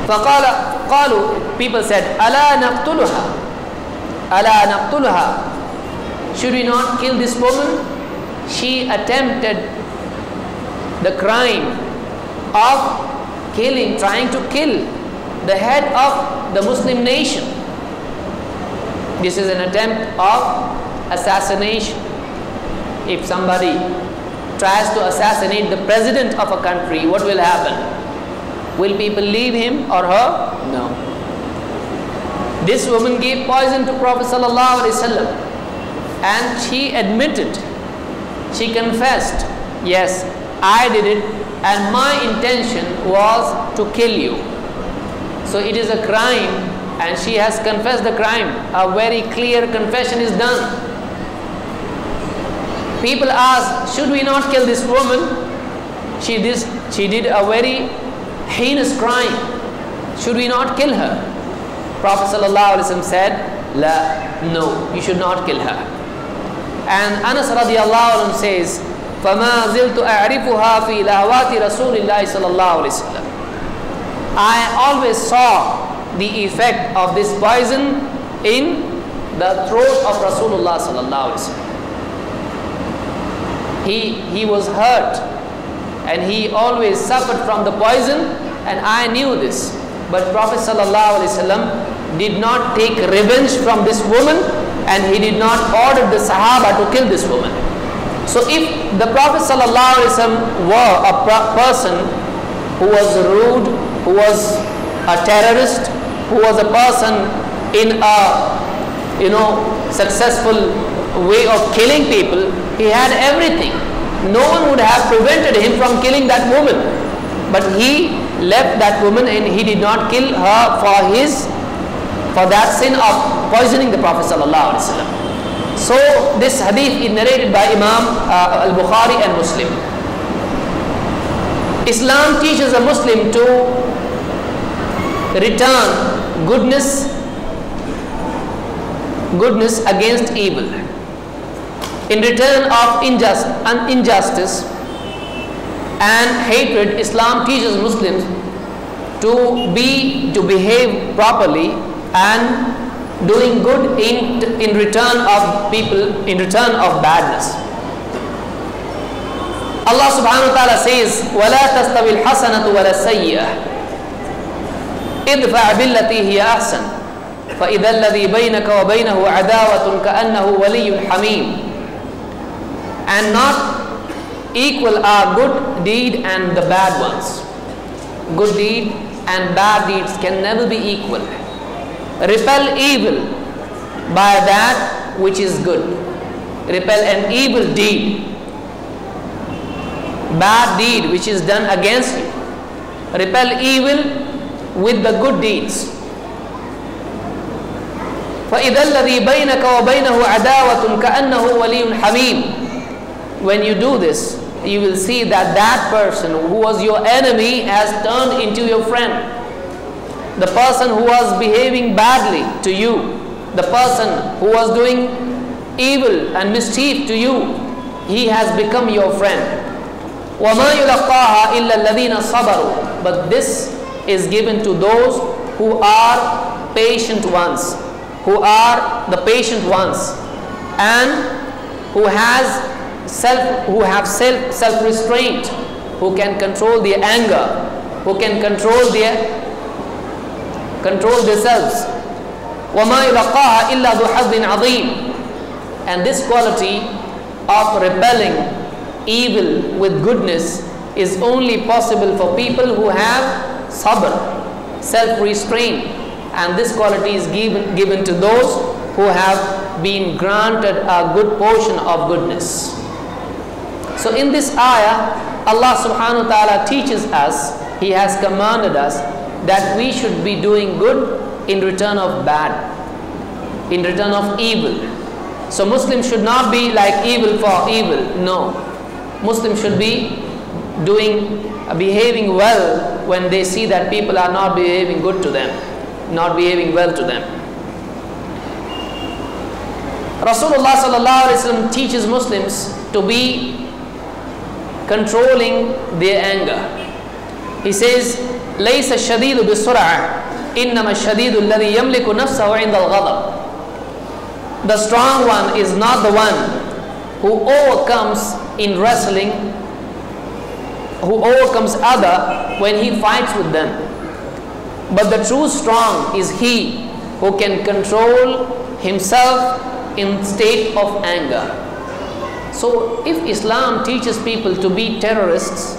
People said, أَلَا نَقْتُلُهَا أَلَا نَقْتُلُهَا Should we not kill this woman? She attempted the crime of killing, trying to kill the head of the Muslim nation. This is an attempt of assassination. If somebody tries to assassinate the president of a country, what will happen? Will people leave him or her? No. This woman gave poison to Prophet ﷺ, and she admitted, she confessed, yes, I did it and my intention was to kill you. So it is a crime, and she has confessed the crime. A very clear confession is done. People ask, should we not kill this woman? She did a very heinous crime. Should we not kill her? Prophet ﷺ said, La, no, you should not kill her. And Anas radiallahu anhu says, فَمَا زِلْتُ أَعْرِفُهَا فِي لَهْوَاتِ رَسُولِ اللَّهِ صَلَى اللَّهُ عَلَيْهِ وسلم. I always saw the effect of this poison in the throat of Rasulullah sallallahu alaihi wasallam. He was hurt and he always suffered from the poison, and I knew this. But Prophet sallallahu alaihi wasallam did not take revenge from this woman, and he did not order the Sahaba to kill this woman. So if the Prophet sallallahu alaihi wasallam were a person who was rude, who was a terrorist, who was a person in a successful way of killing people, he had everything. No one would have prevented him from killing that woman, but he left that woman and he did not kill her for that sin of poisoning the Prophet sallallahu alaihi wasallam. So this hadith is narrated by Imam al-Bukhari and Muslim. Islam teaches a Muslim to return goodness against evil. In return of injustice and hatred, Islam teaches Muslims to behave properly and doing good in return of people, in return of badness. Allah subhanahu wa ta'ala says, وَلَا تَسْتَوِي الْحَسَنَةُ وَلَا السَّيِّئَةُ ادفع بالتي هي أحسن فإذا الذي بينك وبينه عداوة كأنه ولي حميم. And not equal are good deed and the bad ones. Good deed and bad deeds can never be equal. Repel evil by that which is good. Repel an evil deed, bad deed which is done against you. Repel evil with the good deeds. فَإِذَا الَّذِي بَيْنَكَ وَبَيْنَهُ عَدَاوَةٌ كَأَنَّهُ وَلِيٌّ حَمِيمٌ. When you do this, you will see that that person who was your enemy has turned into your friend. The person who was behaving badly to you, the person who was doing evil and mischief to you, he has become your friend. وَمَا يُلَقَّاهَا إِلَّا الَّذِينَ صَبَرُوا. But this is given to those who are patient ones, and who have self-restraint, who can control their anger, who can control themselves. وَمَا يُلَقَّاهَا إِلَّا ذُو حَظٍّ عَظِيمٍ. And this quality of repelling evil with goodness is only possible for people who have sabr, self-restraint, and this quality is given to those who have been granted a good portion of goodness. So in this ayah, Allah subhanahu wa ta'ala teaches us, He has commanded us that we should be doing good in return of bad, in return of evil. So Muslims should not be like evil for evil. No, Muslims should be behaving well when they see that people are not behaving good to them, not behaving well to them. Rasulullah sallallahu alaihi wasallam teaches Muslims to be controlling their anger. He says, ليس الشديد بالسرعة إنما الشديد الذي يملك نفسه عند الغضب. The strong one is not the one who overcomes in wrestling, who overcomes other when he fights with them. But the true strong is he who can control himself in state of anger. So if Islam teaches people to be terrorists,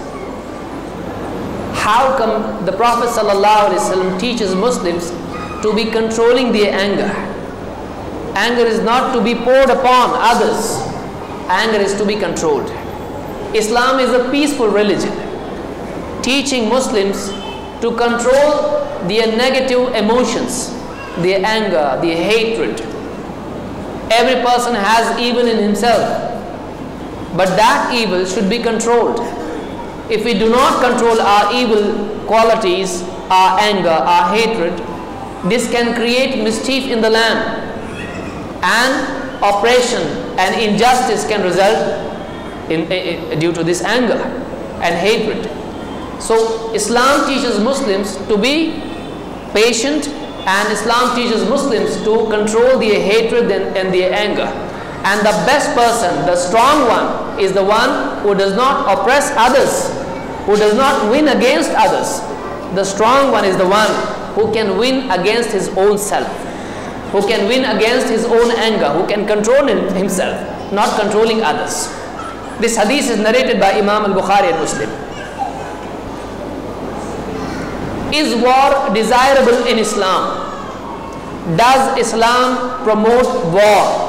how come the Prophet ﷺ teaches Muslims to be controlling their anger? Anger is not to be poured upon others. Anger is to be controlled. Islam is a peaceful religion, teaching Muslims to control their negative emotions, their anger, their hatred. Every person has evil in himself, but that evil should be controlled. If we do not control our evil qualities, our anger, our hatred, this can create mischief in the land, and oppression and injustice can result due to this anger and hatred. So Islam teaches Muslims to be patient, and Islam teaches Muslims to control their hatred and their anger. And the best person, the strong one, is the one who does not oppress others, who does not win against others. The strong one is the one who can win against his own self, who can win against his own anger, who can control himself, not controlling others. This hadith is narrated by Imam al-Bukhari and Muslim. Is war desirable in Islam? Does Islam promote war?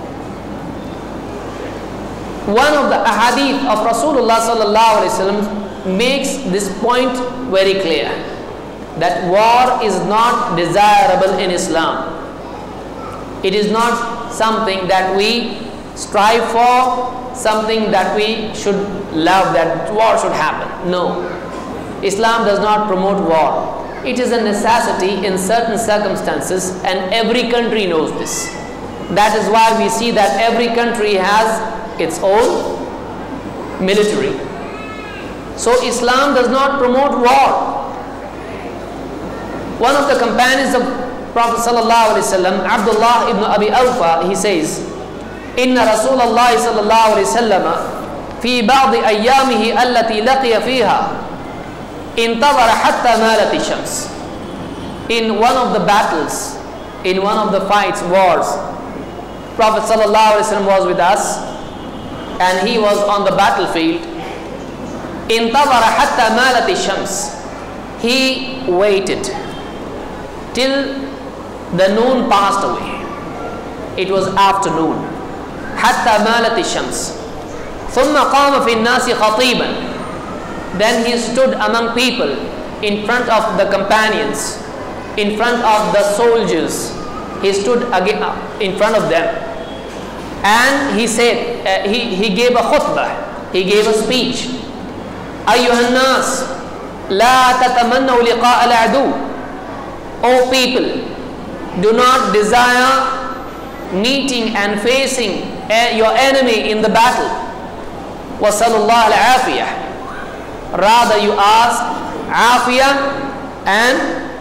One of the ahadith of Rasulullah sallallahu alaihi wasallam makes this point very clear, that war is not desirable in Islam. It is not something that we strive for, something that we should love, that war should happen. No. Islam does not promote war. It is a necessity in certain circumstances, and every country knows this. That is why we see that every country has its own military. So Islam does not promote war. One of the companions of Prophet sallallahu alaihi wasallam, Abdullah ibn Abi Awfa, he says, "Inna Rasulullah sallallahu alaihi wasallam fi ba'd ayyamihi allati laqiya fiha intadhara hatta malat ash-shams." In one of the battles, in one of the fights, wars, Prophet sallallahu alaihi wasallam was with us, and he was on the battlefield. Intadhara hatta malat ash-shams. He waited till the noon passed away. It was afternoon. Hatta malat ash-shams. Thumma qama fi an-nasi khatiban. Then he stood among people, in front of the companions, in front of the soldiers. He stood again in front of them, and he said, he gave a khutbah, he gave a speech. Ayyuhan nas, la tatamannaw liqa al-adu. O people, do not desire meeting and facing your enemy in the battle. Wasallallahu al-afiyah. Rather you ask afiyah, and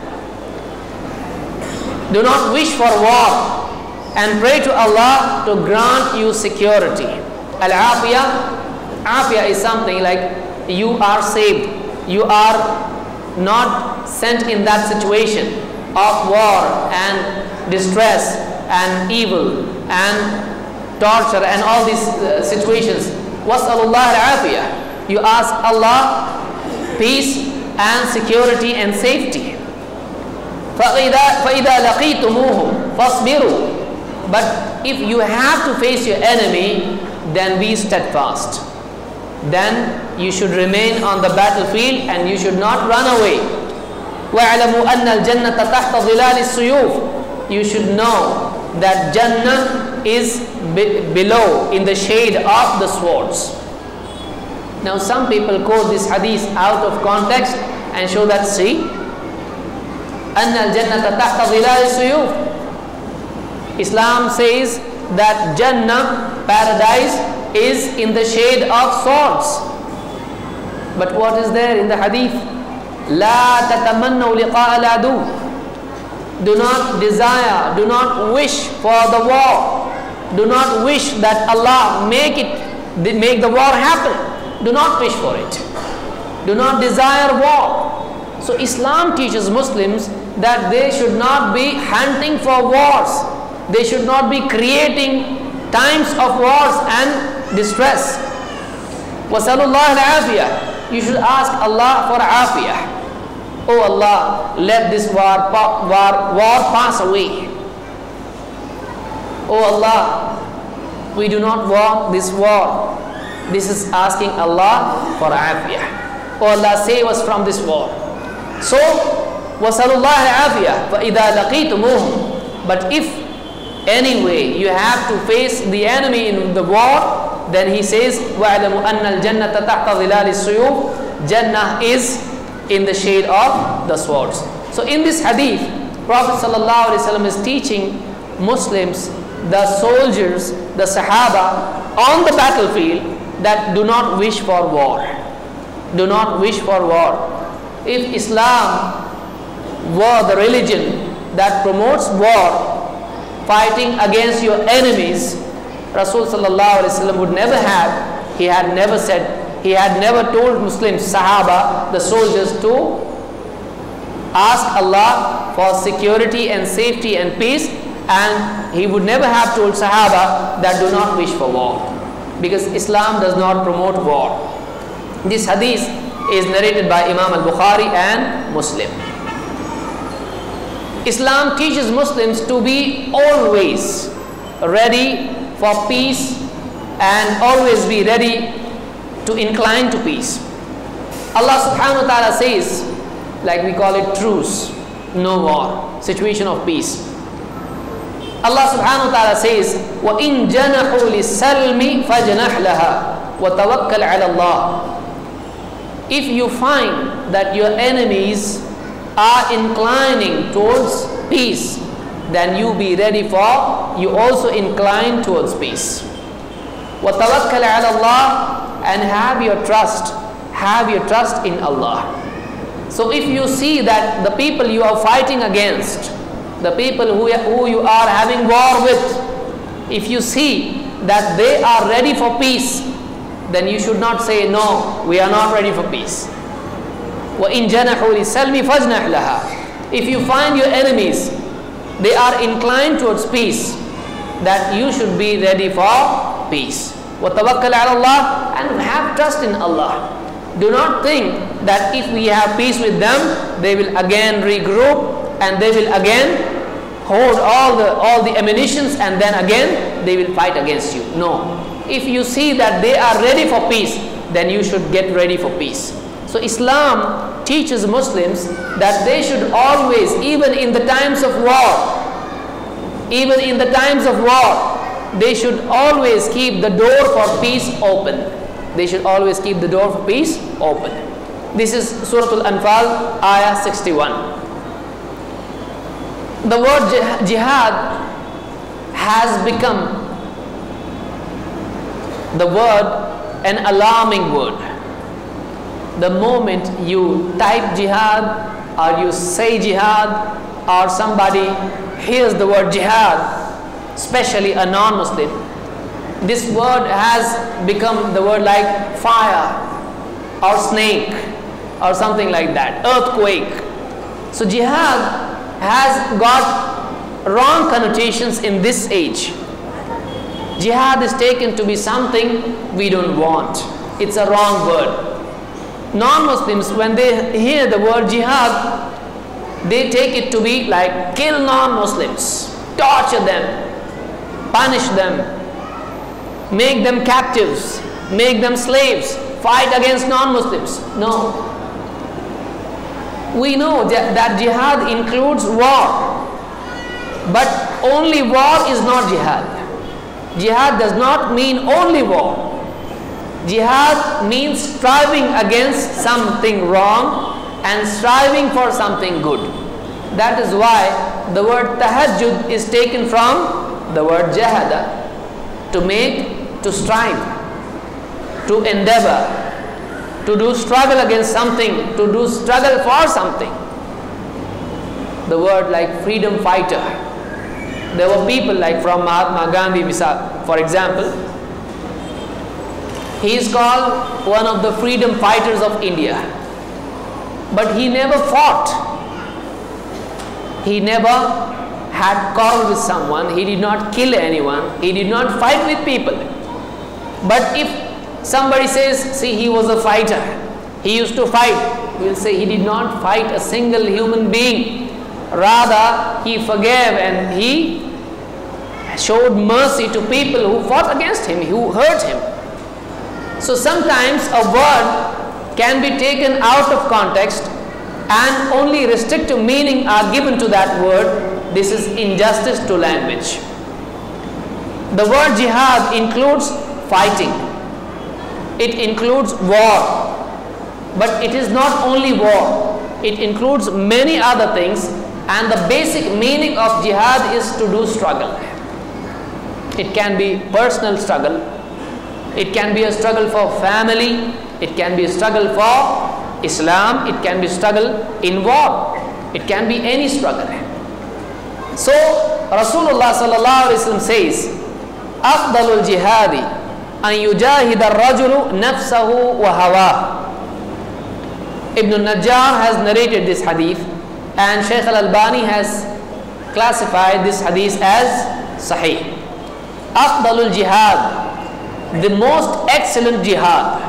do not wish for war, and pray to Allah to grant you security. Al-afiyah, afiyah is something like you are saved, you are not sent in that situation of war and distress and evil and torture and all these situations. Wasallallahu al-afiyah. You ask Allah peace and security and safety. فَإِذَا لَقِيتُمُوهُمْ فَاصْبِرُوا. But if you have to face your enemy, then be steadfast. Then you should remain on the battlefield and you should not run away. وَاعْلَمُوا أَنَّ الْجَنَّةَ تَحْتَ ظِلَالِ السُّيُوفِ. You should know that Jannah is below, in the shade of the swords. Now some people quote this hadith out of context and show that, see, أَنَّ الْجَنَّةَ تَحْتَ ظِلَالِ السُّيُوفِ. Islam says that Jannah, paradise, is in the shade of swords. But what is there in the hadith? لا تتمنوا لقاء العدو. Do not desire, do not wish for the war. Do not wish that Allah make the war happen. Do not wish for it. Do not desire war. So Islam teaches Muslims that they should not be hunting for wars. They should not be creating times of wars and distress. Wasallallahu al-afiyah. You should ask Allah for afiyah. Oh Allah, let this war pass away. Oh Allah, we do not want this war. This is asking Allah for afiyah. Oh Allah, save us from this war. So, wasallallahu al-afiyah. فَإِذَا لَقِيتُمُوهُمْ. But if anyway you have to face the enemy in the war, then he says, وَعْلَمُوا أَنَّ الْجَنَّةَ تَحْتَ ظِلَالِ السُّيُوفِ. Jannah is in the shade of the swords. So in this hadith, Prophet ﷺ is teaching Muslims, the soldiers, the Sahaba on the battlefield, that do not wish for war. Do not wish for war. If Islam were the religion that promotes war, fighting against your enemies, Rasul ﷺ would never have, he had never said, he had never told Muslims, Sahaba, the soldiers, to ask Allah for security and safety and peace, and he would never have told Sahaba that do not wish for war, because Islam does not promote war. This hadith is narrated by Imam al-Bukhari and Muslim. Islam teaches Muslims to be always ready for peace and always be ready to incline to peace. Allah subhanahu wa ta'ala says, like we call it truce, no war, situation of peace. Allah subhanahu wa ta'ala says, وَإِن جَنَحُوا لِلسَّلْمِ فَجْنَحْ لَهَا وَتَوَكَّلْ عَلَى اللَّهِ. If you find that your enemies are inclining towards peace, then you be ready for, you also incline towards peace. وَتَوَكَّلْ عَلَى اللَّهِ. And have your trust in Allah. So if you see that the people you are fighting against, the people who you are having war with, if you see that they are ready for peace, then you should not say, no, we are not ready for peace. وَإِن جَنَحُوا لِلسَّلْمِ فَاجْنَحْ لَهَا. If you find your enemies, they are inclined towards peace, that you should be ready for peace. وَتَوَكَّلْ عَلَى اللَّهِ. And have trust in Allah. Do not think that if we have peace with them, they will again regroup and they will again hold all the ammunitions and then again they will fight against you. No. If you see that they are ready for peace, then you should get ready for peace. So Islam teaches Muslims that they should always, even in the times of war, they should always keep the door for peace open. They should always keep the door for peace open. This is Surah Al-Anfal, Ayah 61. The word jihad has become the word an alarming word. The moment you type jihad or you say jihad or somebody hears the word jihad, especially a non-Muslim, this word has become the word like fire or snake or something like that, earthquake. So jihad has got wrong connotations in this age. Jihad is taken to be something we don't want. It's a wrong word. Non-Muslims, when they hear the word jihad, they take it to be like kill non-Muslims, torture them, punish them, make them captives, make them slaves, fight against non-Muslims. No. We know that jihad includes war, but only war is not jihad. Jihad does not mean only war. Jihad means striving against something wrong and striving for something good. That is why the word tahajjud is taken from the word jahada, to make, to strive, to endeavor, to do struggle against something, to do struggle for something. The word like freedom fighter. There were people like from Mahatma Gandhi, for example. He is called one of the freedom fighters of India. But he never fought. He never had quarrel with someone. He did not kill anyone. He did not fight with people. But if somebody says, see, he was a fighter, he used to fight, we will say he did not fight a single human being. Rather, he forgave and he showed mercy to people who fought against him, who hurt him. So sometimes a word can be taken out of context and only restrictive meaning are given to that word. This is injustice to language. The word jihad includes fighting. It includes war. But it is not only war. It includes many other things, and the basic meaning of jihad is to do struggle. It can be personal struggle. It can be a struggle for family. It can be a struggle for Islam. It can be struggle in war. It can be any struggle. So Rasulullah sallallahu alaihi wasallam says, "Afdalul jihadi an yujahida ar-rajulu nafsahu wa hawa." Ibn al-Najjar has narrated this hadith, and Shaykh al-Albani has classified this hadith as sahih. Afdalul jihad, the most excellent jihad,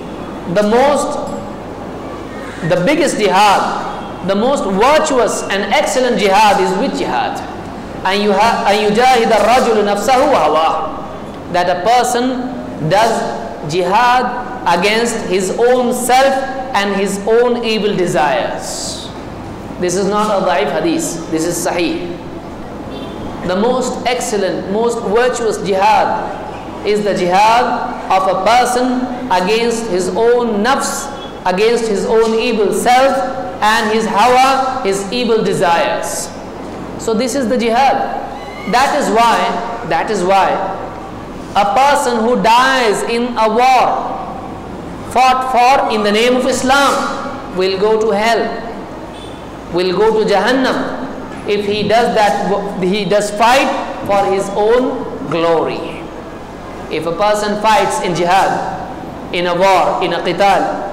the biggest jihad, the most virtuous and excellent jihad is which jihad? An yujahid ar-rajulu nafsahu wa hawa, that a person does jihad against his own self and his own evil desires. This is not a da'if hadith, this is sahih. The most excellent, most virtuous jihad is the jihad of a person against his own nafs, against his own evil self and his hawa, his evil desires. So this is the jihad. That is why a person who dies in a war fought for in the name of Islam will go to hell, will go to Jahannam. If he does that, he does fight for his own glory. If a person fights in jihad, in a war, in a qital,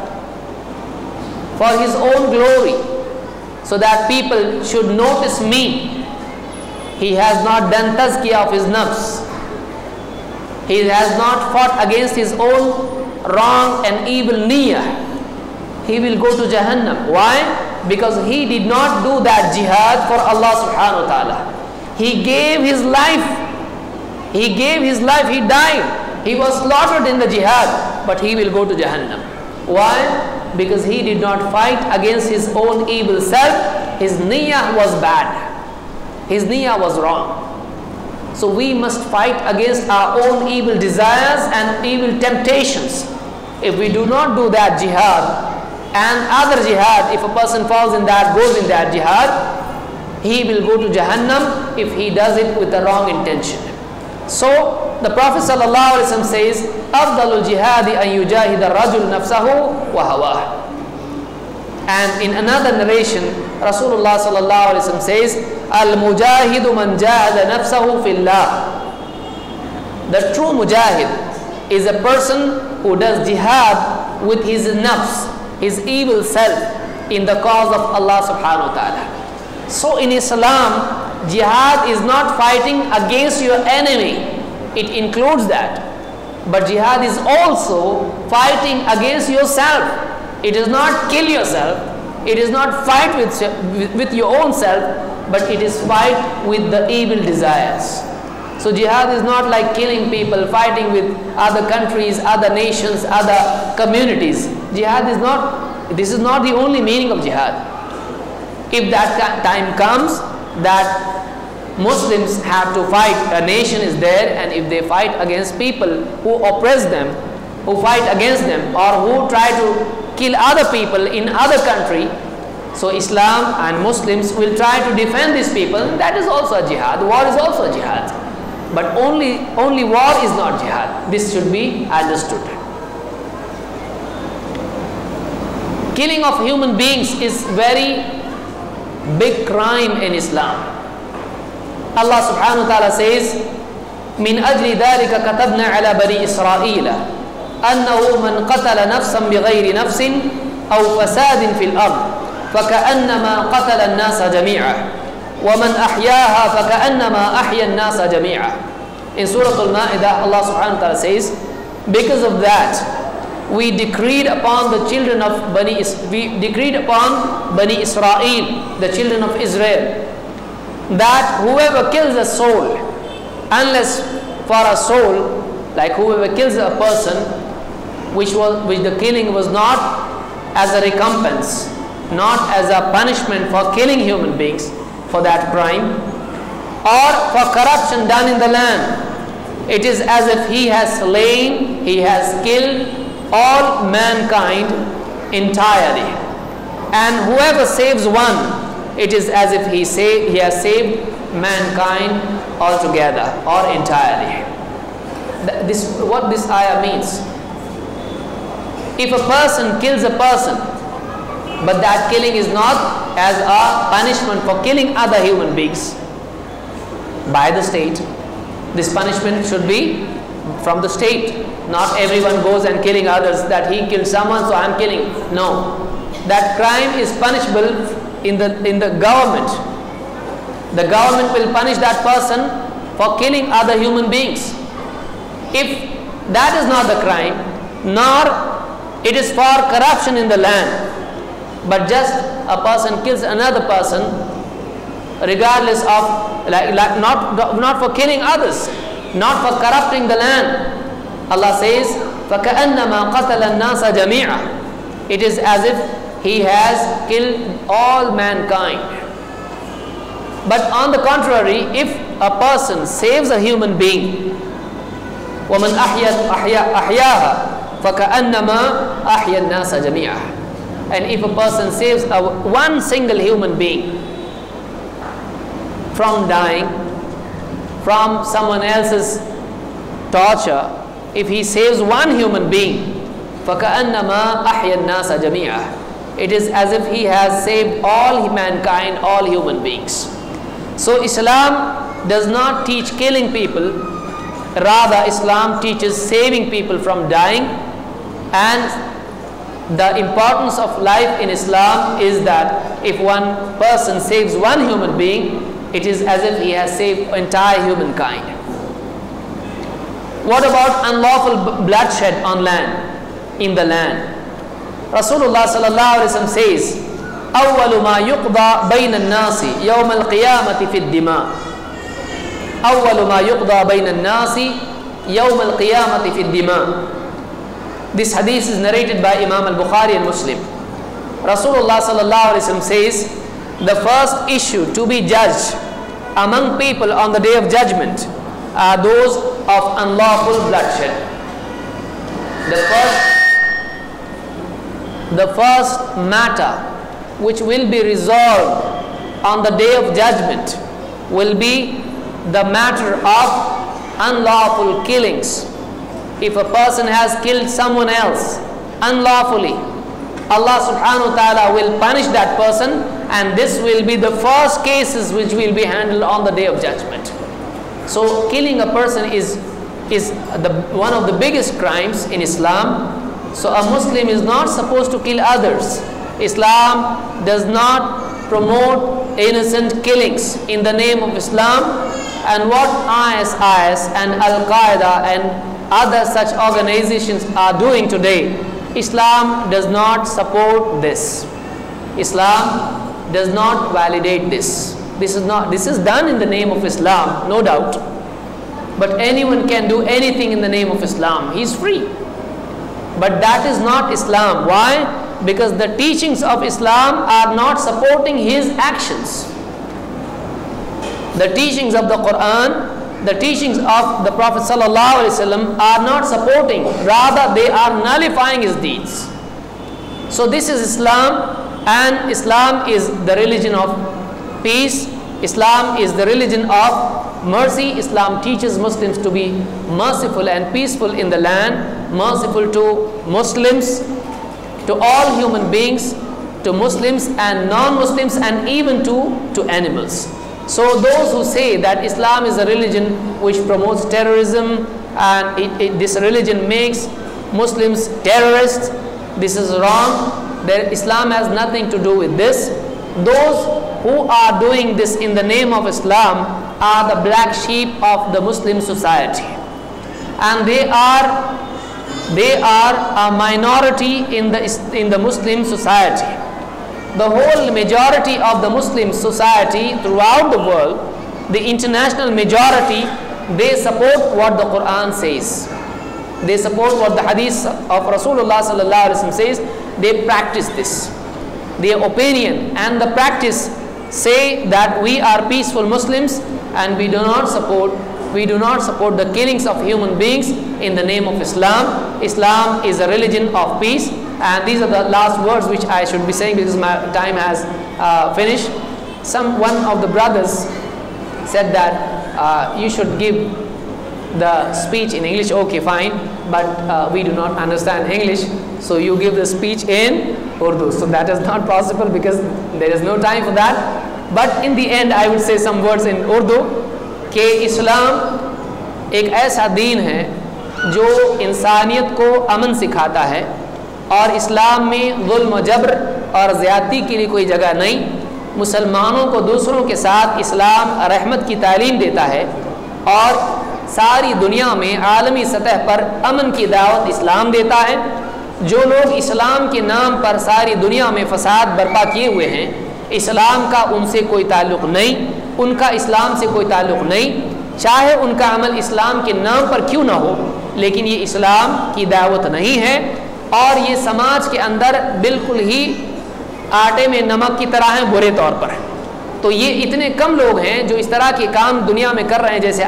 for his own glory, so that people should notice me, he has not done tazkiyah of his nafs. He has not fought against his own wrong and evil niyyah. He will go to Jahannam. Why? Because he did not do that jihad for Allah subhanahu wa ta'ala. He gave his life. He gave his life. He died. He was slaughtered in the jihad, but he will go to Jahannam. Why? Because he did not fight against his own evil self. His niyyah was bad. His niyyah was wrong. So we must fight against our own evil desires and evil temptations. If we do not do that jihad, and other jihad, if a person falls in that, goes in that jihad, he will go to Jahannam if he does it with the wrong intention. So the Prophet ﷺ says, "Afdalul jihadi an yujahid ar-rajul nafsahu wa hawa." And in another narration, Rasulullah ﷺ says, "Al-mujahidu man jahada nafsahu fillah." The true mujahid is a person who does jihad with his nafs, his evil self, in the cause of Allah subhanahu wa ta'ala. So in Islam, jihad is not fighting against your enemy. It includes that. But jihad is also fighting against yourself. It is not kill yourself. It is not fight with your own self, but it is fight with the evil desires. So jihad is not like killing people, fighting with other countries, other nations, other communities. Jihad is not, this is not the only meaning of jihad. If that time comes that Muslims have to fight, a nation is there, and if they fight against people who oppress them, who fight against them, or who try to kill other people in other country, so Islam and Muslims will try to defend these people. That is also a jihad. War is also a jihad. But only war is not jihad. This should be understood. killing of human beings is very big crime in Islam. Allah subhanahu wa ta'ala says, من أجل ذلك كتبنا على بني إسرائيل أنه من قتل نفسا بغير نفس أو فساد في الأرض فكأنما قتل الناس جميعا ومن أحياها فكأنما أحيا الناس جميعا. In Surah Al-Ma'idah, Allah subhanahu wa ta'ala says, because of that, we decreed upon the children of Bani Israel, the children of Israel, that whoever kills a soul, unless for a soul, like whoever kills a person, which the killing was not as a recompense, not as a punishment for killing human beings for that crime, or for corruption done in the land, it is as if he has slain, he has killed all mankind entirely. And whoever saves one, it is as if he has saved mankind altogether or entirely. What this ayah means. If a person kills a person, but that killing is not as a punishment for killing other human beings by the state, this punishment should be from the state. Not everyone goes and killing others, that he killed someone so I am killing. No, that crime is punishable in the government. The government will punish that person for killing other human beings. If that is not the crime, nor it is for corruption in the land, but just a person kills another person regardless of not for killing others, not for corrupting the land. Allah says, فَكَأَنَّمَا قَتَلَ النَّاسَ جَمِيعًا. It is as if he has killed all mankind. But on the contrary, if a person saves a human being, وَمَنْ أَحْيَاهَا فَكَأَنَّمَا أَحْيَا النَّاسَ جَمِيعًا. And if a person saves one single human being from dying, from someone else's torture, if he saves one human being, فَكَأَنَّمَا أَحْيَا النَّاسَ جَمِيعًا. It is as if he has saved all mankind, all human beings. So Islam does not teach killing people, rather Islam teaches saving people from dying. And the importance of life in Islam is that if one person saves one human being, it is as if he has saved entire humankind. What about unlawful bloodshed on land, in the land? Rasulullah sallallahu alaihi wasallam says, أول ما يقضى بين الناس يوم القيامة في الدماء. أول ما يقضى بين الناس يوم القيامة في الدماء. This hadith is narrated by Imam al-Bukhari and Muslim. Rasulullah sallallahu alaihi wasallam says, the first issue to be judged among people on the day of judgment are those of unlawful bloodshed. The first matter which will be resolved on the day of judgment will be the matter of unlawful killings. If a person has killed someone else unlawfully, Allah subhanahu wa ta'ala will punish that person, and this will be the first cases which will be handled on the day of judgment. So killing a person is one of the biggest crimes in Islam. So a Muslim is not supposed to kill others. Islam does not promote innocent killings in the name of Islam. And what ISIS and Al-Qaeda and other such organizations are doing today, Islam does not support this. Islam does not validate this. This is done in the name of Islam, no doubt. But anyone can do anything in the name of Islam. He is free. But that is not Islam. Why? Because the teachings of Islam are not supporting his actions. The teachings of the Quran, the teachings of the Prophet ﷺ are not supporting, rather they are nullifying his deeds. So this is Islam, and Islam is the religion of peace. Islam is the religion of mercy. Islam teaches Muslims to be merciful and peaceful in the land, merciful to Muslims, to all human beings, to Muslims and non-Muslims, and even to animals. So those who say that Islam is a religion which promotes terrorism and this religion makes Muslims terrorists, this is wrong. Islam has nothing to do with this. Those who are doing this in the name of Islam are the black sheep of the Muslim society, and they are a minority in the Muslim society. The whole majority of the Muslim society throughout the world, the international majority, they support what the Quran says. They support what the hadith of Rasulullah sallallahu alaihi wasallam says. They practice this. Their opinion and the practice say that we are peaceful Muslims, and we do not support the killings of human beings in the name of Islam. Islam is a religion of peace. And these are the last words which I should be saying because my time has finished. One of the brothers said that you should give the speech in English. Okay, fine, but we do not understand English, so you give the speech in Urdu. So that is not possible because there is no time for that. But in the end I will say some words in Urdu कि इस्लाम एक ऐसा दीन है जो इंसानियत को अमन सिखाता है, और इस्लाम में जुल्म जबर और ज़्यादती के लिए कोई जगह नहीं। मुसलमानों को दूसरों के साथ इस्लाम रहमत की तालीम देता है, और सारी दुनिया में आलमी सतह पर अमन की दावत इस्लाम देता है। जो लोग इस्लाम के नाम पर सारी दुनिया में फसाद बर्पा किए हुए हैं, इस्लाम का उनसे कोई ताल्लुक़ नहीं, उनका इस्लाम से कोई ताल्लुक़ नहीं, चाहे उनका अमल इस्लाम के नाम पर क्यों ना हो, लेकिन ये इस्लाम की दावत नहीं है, और ये समाज के अंदर बिल्कुल ही आटे में नमक की तरह हैं, बुरे तौर पर। तो ये इतने कम लोग हैं जो इस तरह के काम दुनिया में कर रहे हैं, जैसे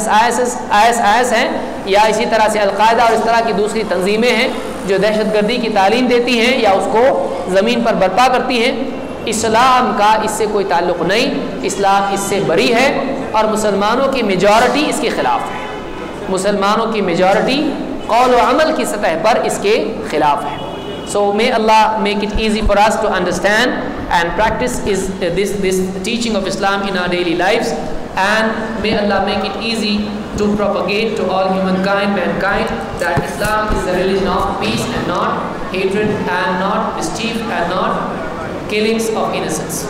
ISIS हैं, या इसी तरह से अल-कायदा और इस तरह की दूसरी तंजीमें हैं जो दहशतगर्दी की तालीम देती हैं या उसको ज़मीन पर बर्पा करती हैं। इस्लाम का इससे कोई ताल्लुक़ नहीं, इस्लाम इससे बरी है, और मुसलमानों की मेजॉरिटी इसके ख़िलाफ़ है। मुसलमानों की मेजॉरिटी कौल व अमल की सतह पर इसके ख़िलाफ़ है। So may Allah make it easy for us to understand and practice this teaching of Islam in our daily lives, and may Allah make it easy to propagate to all mankind that Islam is the religion of peace and not hatred and not mischief and not killings of innocents.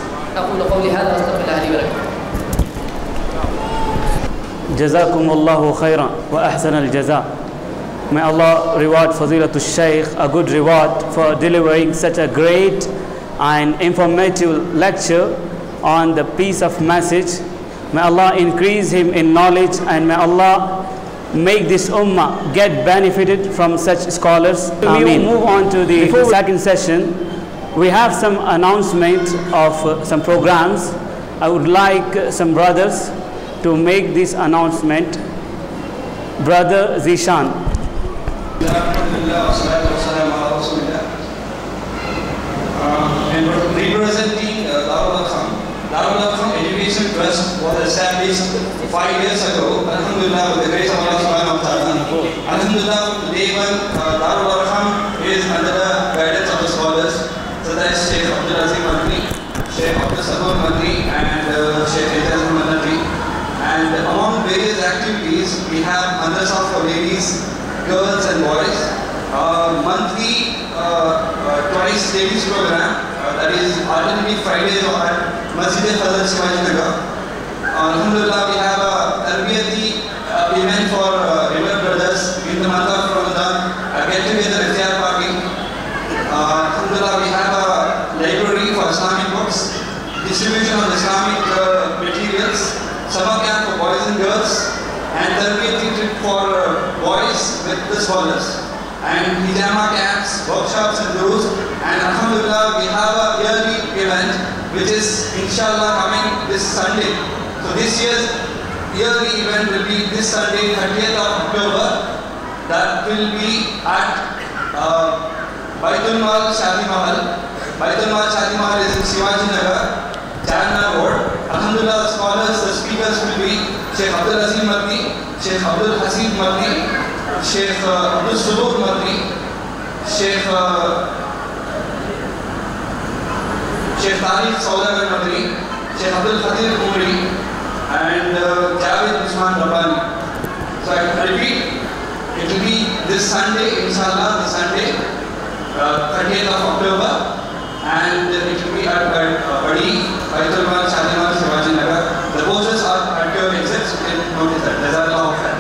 Jazakumullahu khairan wa ahsan al-jaza. May Allah reward Fadilatul Shaykh a good reward for delivering such a great and informative lecture on the peace of message. May Allah increase him in knowledge, and may Allah make this ummah get benefited from such scholars. We move on to the second session. We have some announcement of some programs. I would like some brothers to make this announcement. Brother Zishan. Representing Darul Arqam Education Trust was established 5 years ago. Alhamdulillah, with the grace of Allah subhanahu wa ta'ala. Alhamdulillah, today Darul Arqam is under the guidance of the scholars such as Sheikh Abdul Azim Madri, Sheikh Abdul Sabur Madri, and Sheikh Ijaz Madri. And among various activities, we have madrasa for ladies, girls and boys, monthly twice ladies program, that is alternately Fridays or at Masjid al-Hazrat Shivaji Nagar. Alhamdulillah, we have a Tarbiyati event for river brothers in the month of Ramadan, a get together iftar party. Alhamdulillah, we have a library for Islamic books, distribution of Islamic materials, summer camp for boys and girls, and Tarbiyati trip for boys with the scholars, and hijama camps, workshops and durus. And alhamdulillah, we have a yearly event which is inshallah coming this Sunday. So this year's yearly event will be this Sunday, 30th of October. That will be at Baitul Mal Shadi Mahal. Baitul Mal Shadi Mahal is in Shivaji Nagar, Janna Road. Alhamdulillah, the scholars, the speakers will be Sheikh Abdul Azim Madri, Sheikh Abdul Hasib Madri, Sheikh Abdul Subur Madri, Sheikh Sheikh Tariq Saudagar Madri, Sheikh Abdul Khadir Umri, and Javed Usman Rabbani. So I repeat, it will be this Sunday, inshallah, this Sunday, 30th of October, and it will be at Badi, Baitul Mal, Shalimar, Shivaji Nagar. The posters are at your exits, you can notice that. Jazakallahu khair.